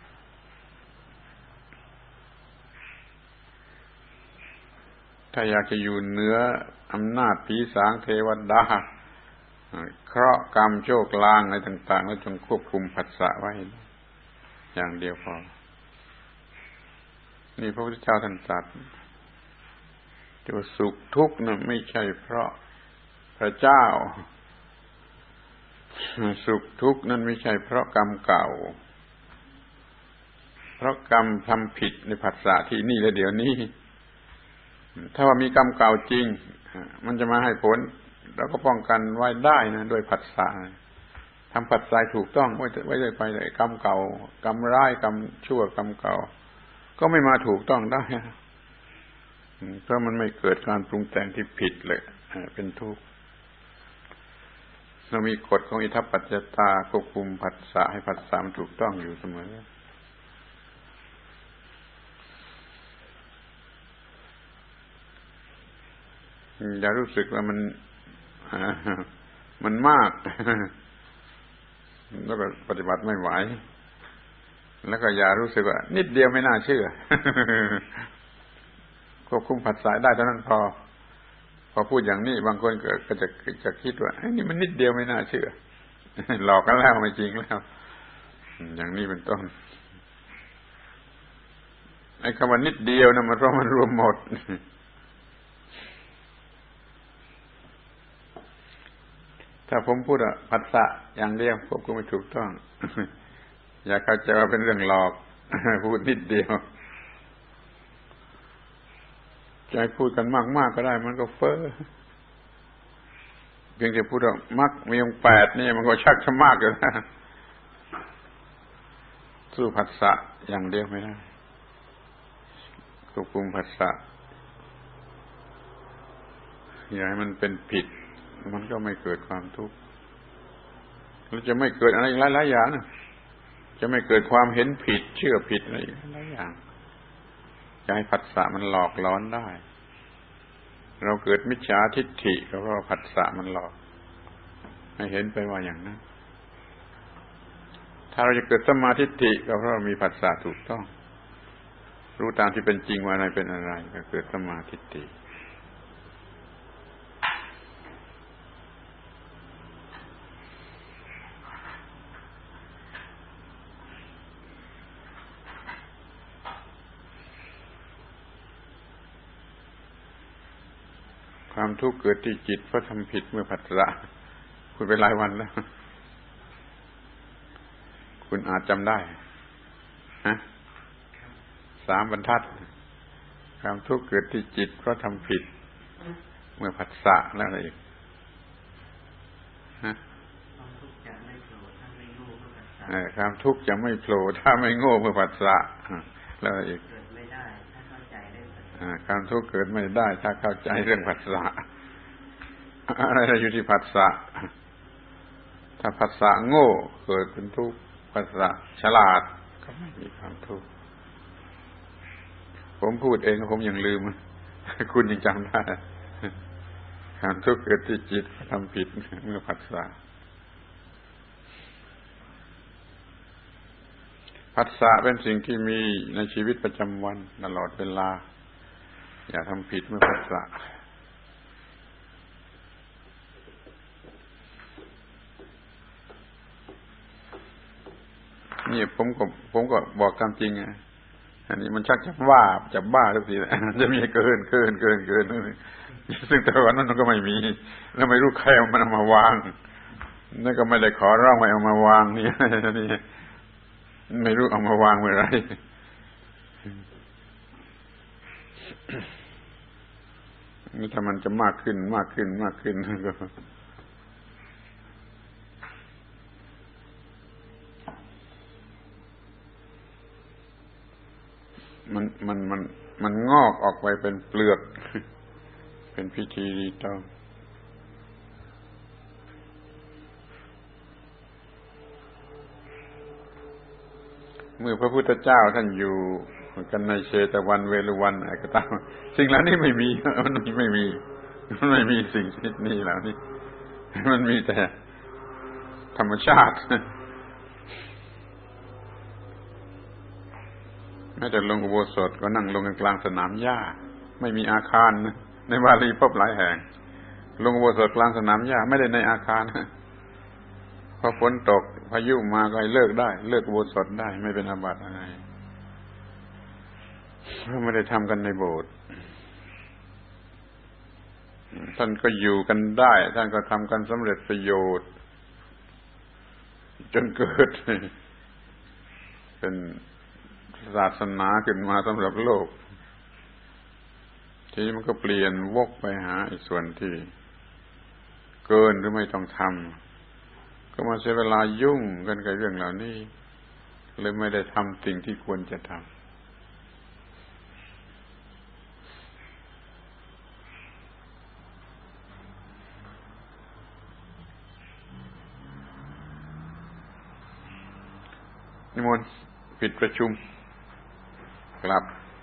ถ้าอยากจะอยู่เหนืออำนาจผีสางเทวดาเคราะห์กรรมโชคลางอะไรต่างๆแล้วจงควบคุมผัสสะไว้อย่างเดียวพอนี่พระพุทธเจ้าท่านตรัสว่าสุขทุกข์น่ะไม่ใช่เพราะพระเจ้าสุขทุกข์นั้นไม่ใช่เพราะกรรมเก่าเพราะกรรมทำผิดในผัสสะที่นี่และเดี๋ยวนี้ถ้าว่ามีกรรมเก่าจริงมันจะมาให้ผลเราก็ป้องกันไว้ได้นะด้วยผัสสะทำผัสสะถูกต้องไว้เลยไปเลยกรรมเก่ากรรมร้ายกรรมชั่วกรรมเก่าก็ไม่มาถูกต้องได้เพราะมันไม่เกิดการปรุงแต่งที่ผิดเลยเป็นทุกข์เรามีกฎของอิทัปปัจจตาควบคุมผัสสะให้ผัสสะมันถูกต้องอยู่เสมออย่ารู้สึกว่ามันมากแล้วก็ปฏิบัติไม่ไหวแล้วก็อย่ารู้สึกว่านิดเดียวไม่น่าเชื่อควบคุมผัสสะได้เท่านั้นพอพูดอย่างนี้บางคนก็จะคิดว่าไอ้นี่มันนิดเดียวไม่น่าเชื่อหลอกกันแล้วไม่จริงแล้วอย่างนี้เป็นต้นไอ้คำว่านิดเดียวนะมันเพราะมันรวมหมดถ้าผมพูดผัสสะอย่างเดียวควบคุมไม่ถูกต้องอย่าเข้าใจว่าเป็นเรื่องหลอกพูดนิดเดียวจะให้พูดกันมากๆก็ได้มันก็เฟ้อเพียงแต่พูดว่ามักมีองค์8นี่มันก็ชักจะมากอยู่นะสู้ผัสสะอย่างเดียวไม่ได้ควบคุมผัสสะอย่าให้มันเป็นผิดมันก็ไม่เกิดความทุกข์แล้วจะไม่เกิดอะไรหลายๆอย่างจะไม่เกิดความเห็นผิดเชื่อผิดอะไรหลายอย่างจะให้ผัสสะมันหลอกหลอนได้เราเกิดมิจฉาทิฏฐิก็เพราะผัสสะมันหลอกให้เห็นไปว่าอย่างนั้นถ้าเราจะเกิดสัมมาทิฏฐิก็เพราะมีผัสสะถูกต้องรู้ตามที่เป็นจริงว่าอะไรเป็นอะไรก็เกิดสัมมาทิฏฐิความทุกข์เกิดที่จิตเพราะทำผิดเมื่อผัสสะคุณไปหลายวันแล้วคุณอาจจำได้3 บรรทัดความทุกข์เกิดที่จิตเพราะทำผิดเมื่อผัสสะแล้วอะไรอีกฮะความทุกข์จะไม่โผล่ถ้าไม่โง่เมื่อผัสสะความทุกข์จะไม่โผล่ถ้าไม่โง่เมื่อผัสสะแล้วอะไรอีกเกิดไม่ได้ถ้าเข้าใจเรื่องผัสสะความทุกข์เกิดไม่ได้ถ้าเข้าใจเรื่องผัสสะอะไรอยู่ที่ผัสสะถ้าผัสสะโง่เกิดเป็นทุกข์ผัสสะฉลาดก็ไม่มีความทุกข์ผมพูดเองผมยังลืมคุณยังจำได้ความทุกข์เกิดที่จิตทำผิดเมื่อผัสสะผัสสะเป็นสิ่งที่มีในชีวิตประจำวันตลอดเวลาอย่าทำผิดเมื่อผัสสะนี่ผมก็บอกตามจริงไงอันนี้มันชักจะบ้าทุกทีจะมีเกินซึ่งแต่วันนั้นมันก็ไม่มีแล้วไม่รู้ใครเอามันมาวางนั่นก็ไม่ได้ขอร้องไม่เอามาวางนี่ไม่รู้เอามาวางเมื่อไรนี่ถ้ามันจะมากขึ้นก็มันงอกออกไปเป็นเปลือกเป็นพิธีรีตองเมื่อพระพุทธเจ้าท่านอยู่กันในเชตวันเวฬุวันอะไรก็ตามสิ่งเหล่านี้ไม่มีมันไม่มีสิ่งชนิดนี้เหล่านี้มันมีแต่ธรรมชาติแม้แต่ลงอุโบสถก็นั่งลงกลางสนามหญ้าไม่มีอาคารในบาลีพบหลายแห่งลงอุโบสถกลางสนามหญ้าไม่ได้ในอาคารพอฝนตกพายุมาก็ให้เลิกอุโบสถได้ไม่เป็นอาบัติอะไรเพราะไม่ได้ทำกันในโบสถ์ท่านก็อยู่กันได้ท่านก็ทำกันสำเร็จประโยชน์จนเกิดเป็นศาสนาขึ้นมาสำหรับโลกทีนี้มันก็เปลี่ยนวกไปหาอีกส่วนที่เกินหรือไม่ต้องทำก็มาเสียเวลายุ่งกันกับเรื่องเหล่านี้เลยไม่ได้ทำสิ่งที่ควรจะทำนิมนต์ปิดประชุมครับ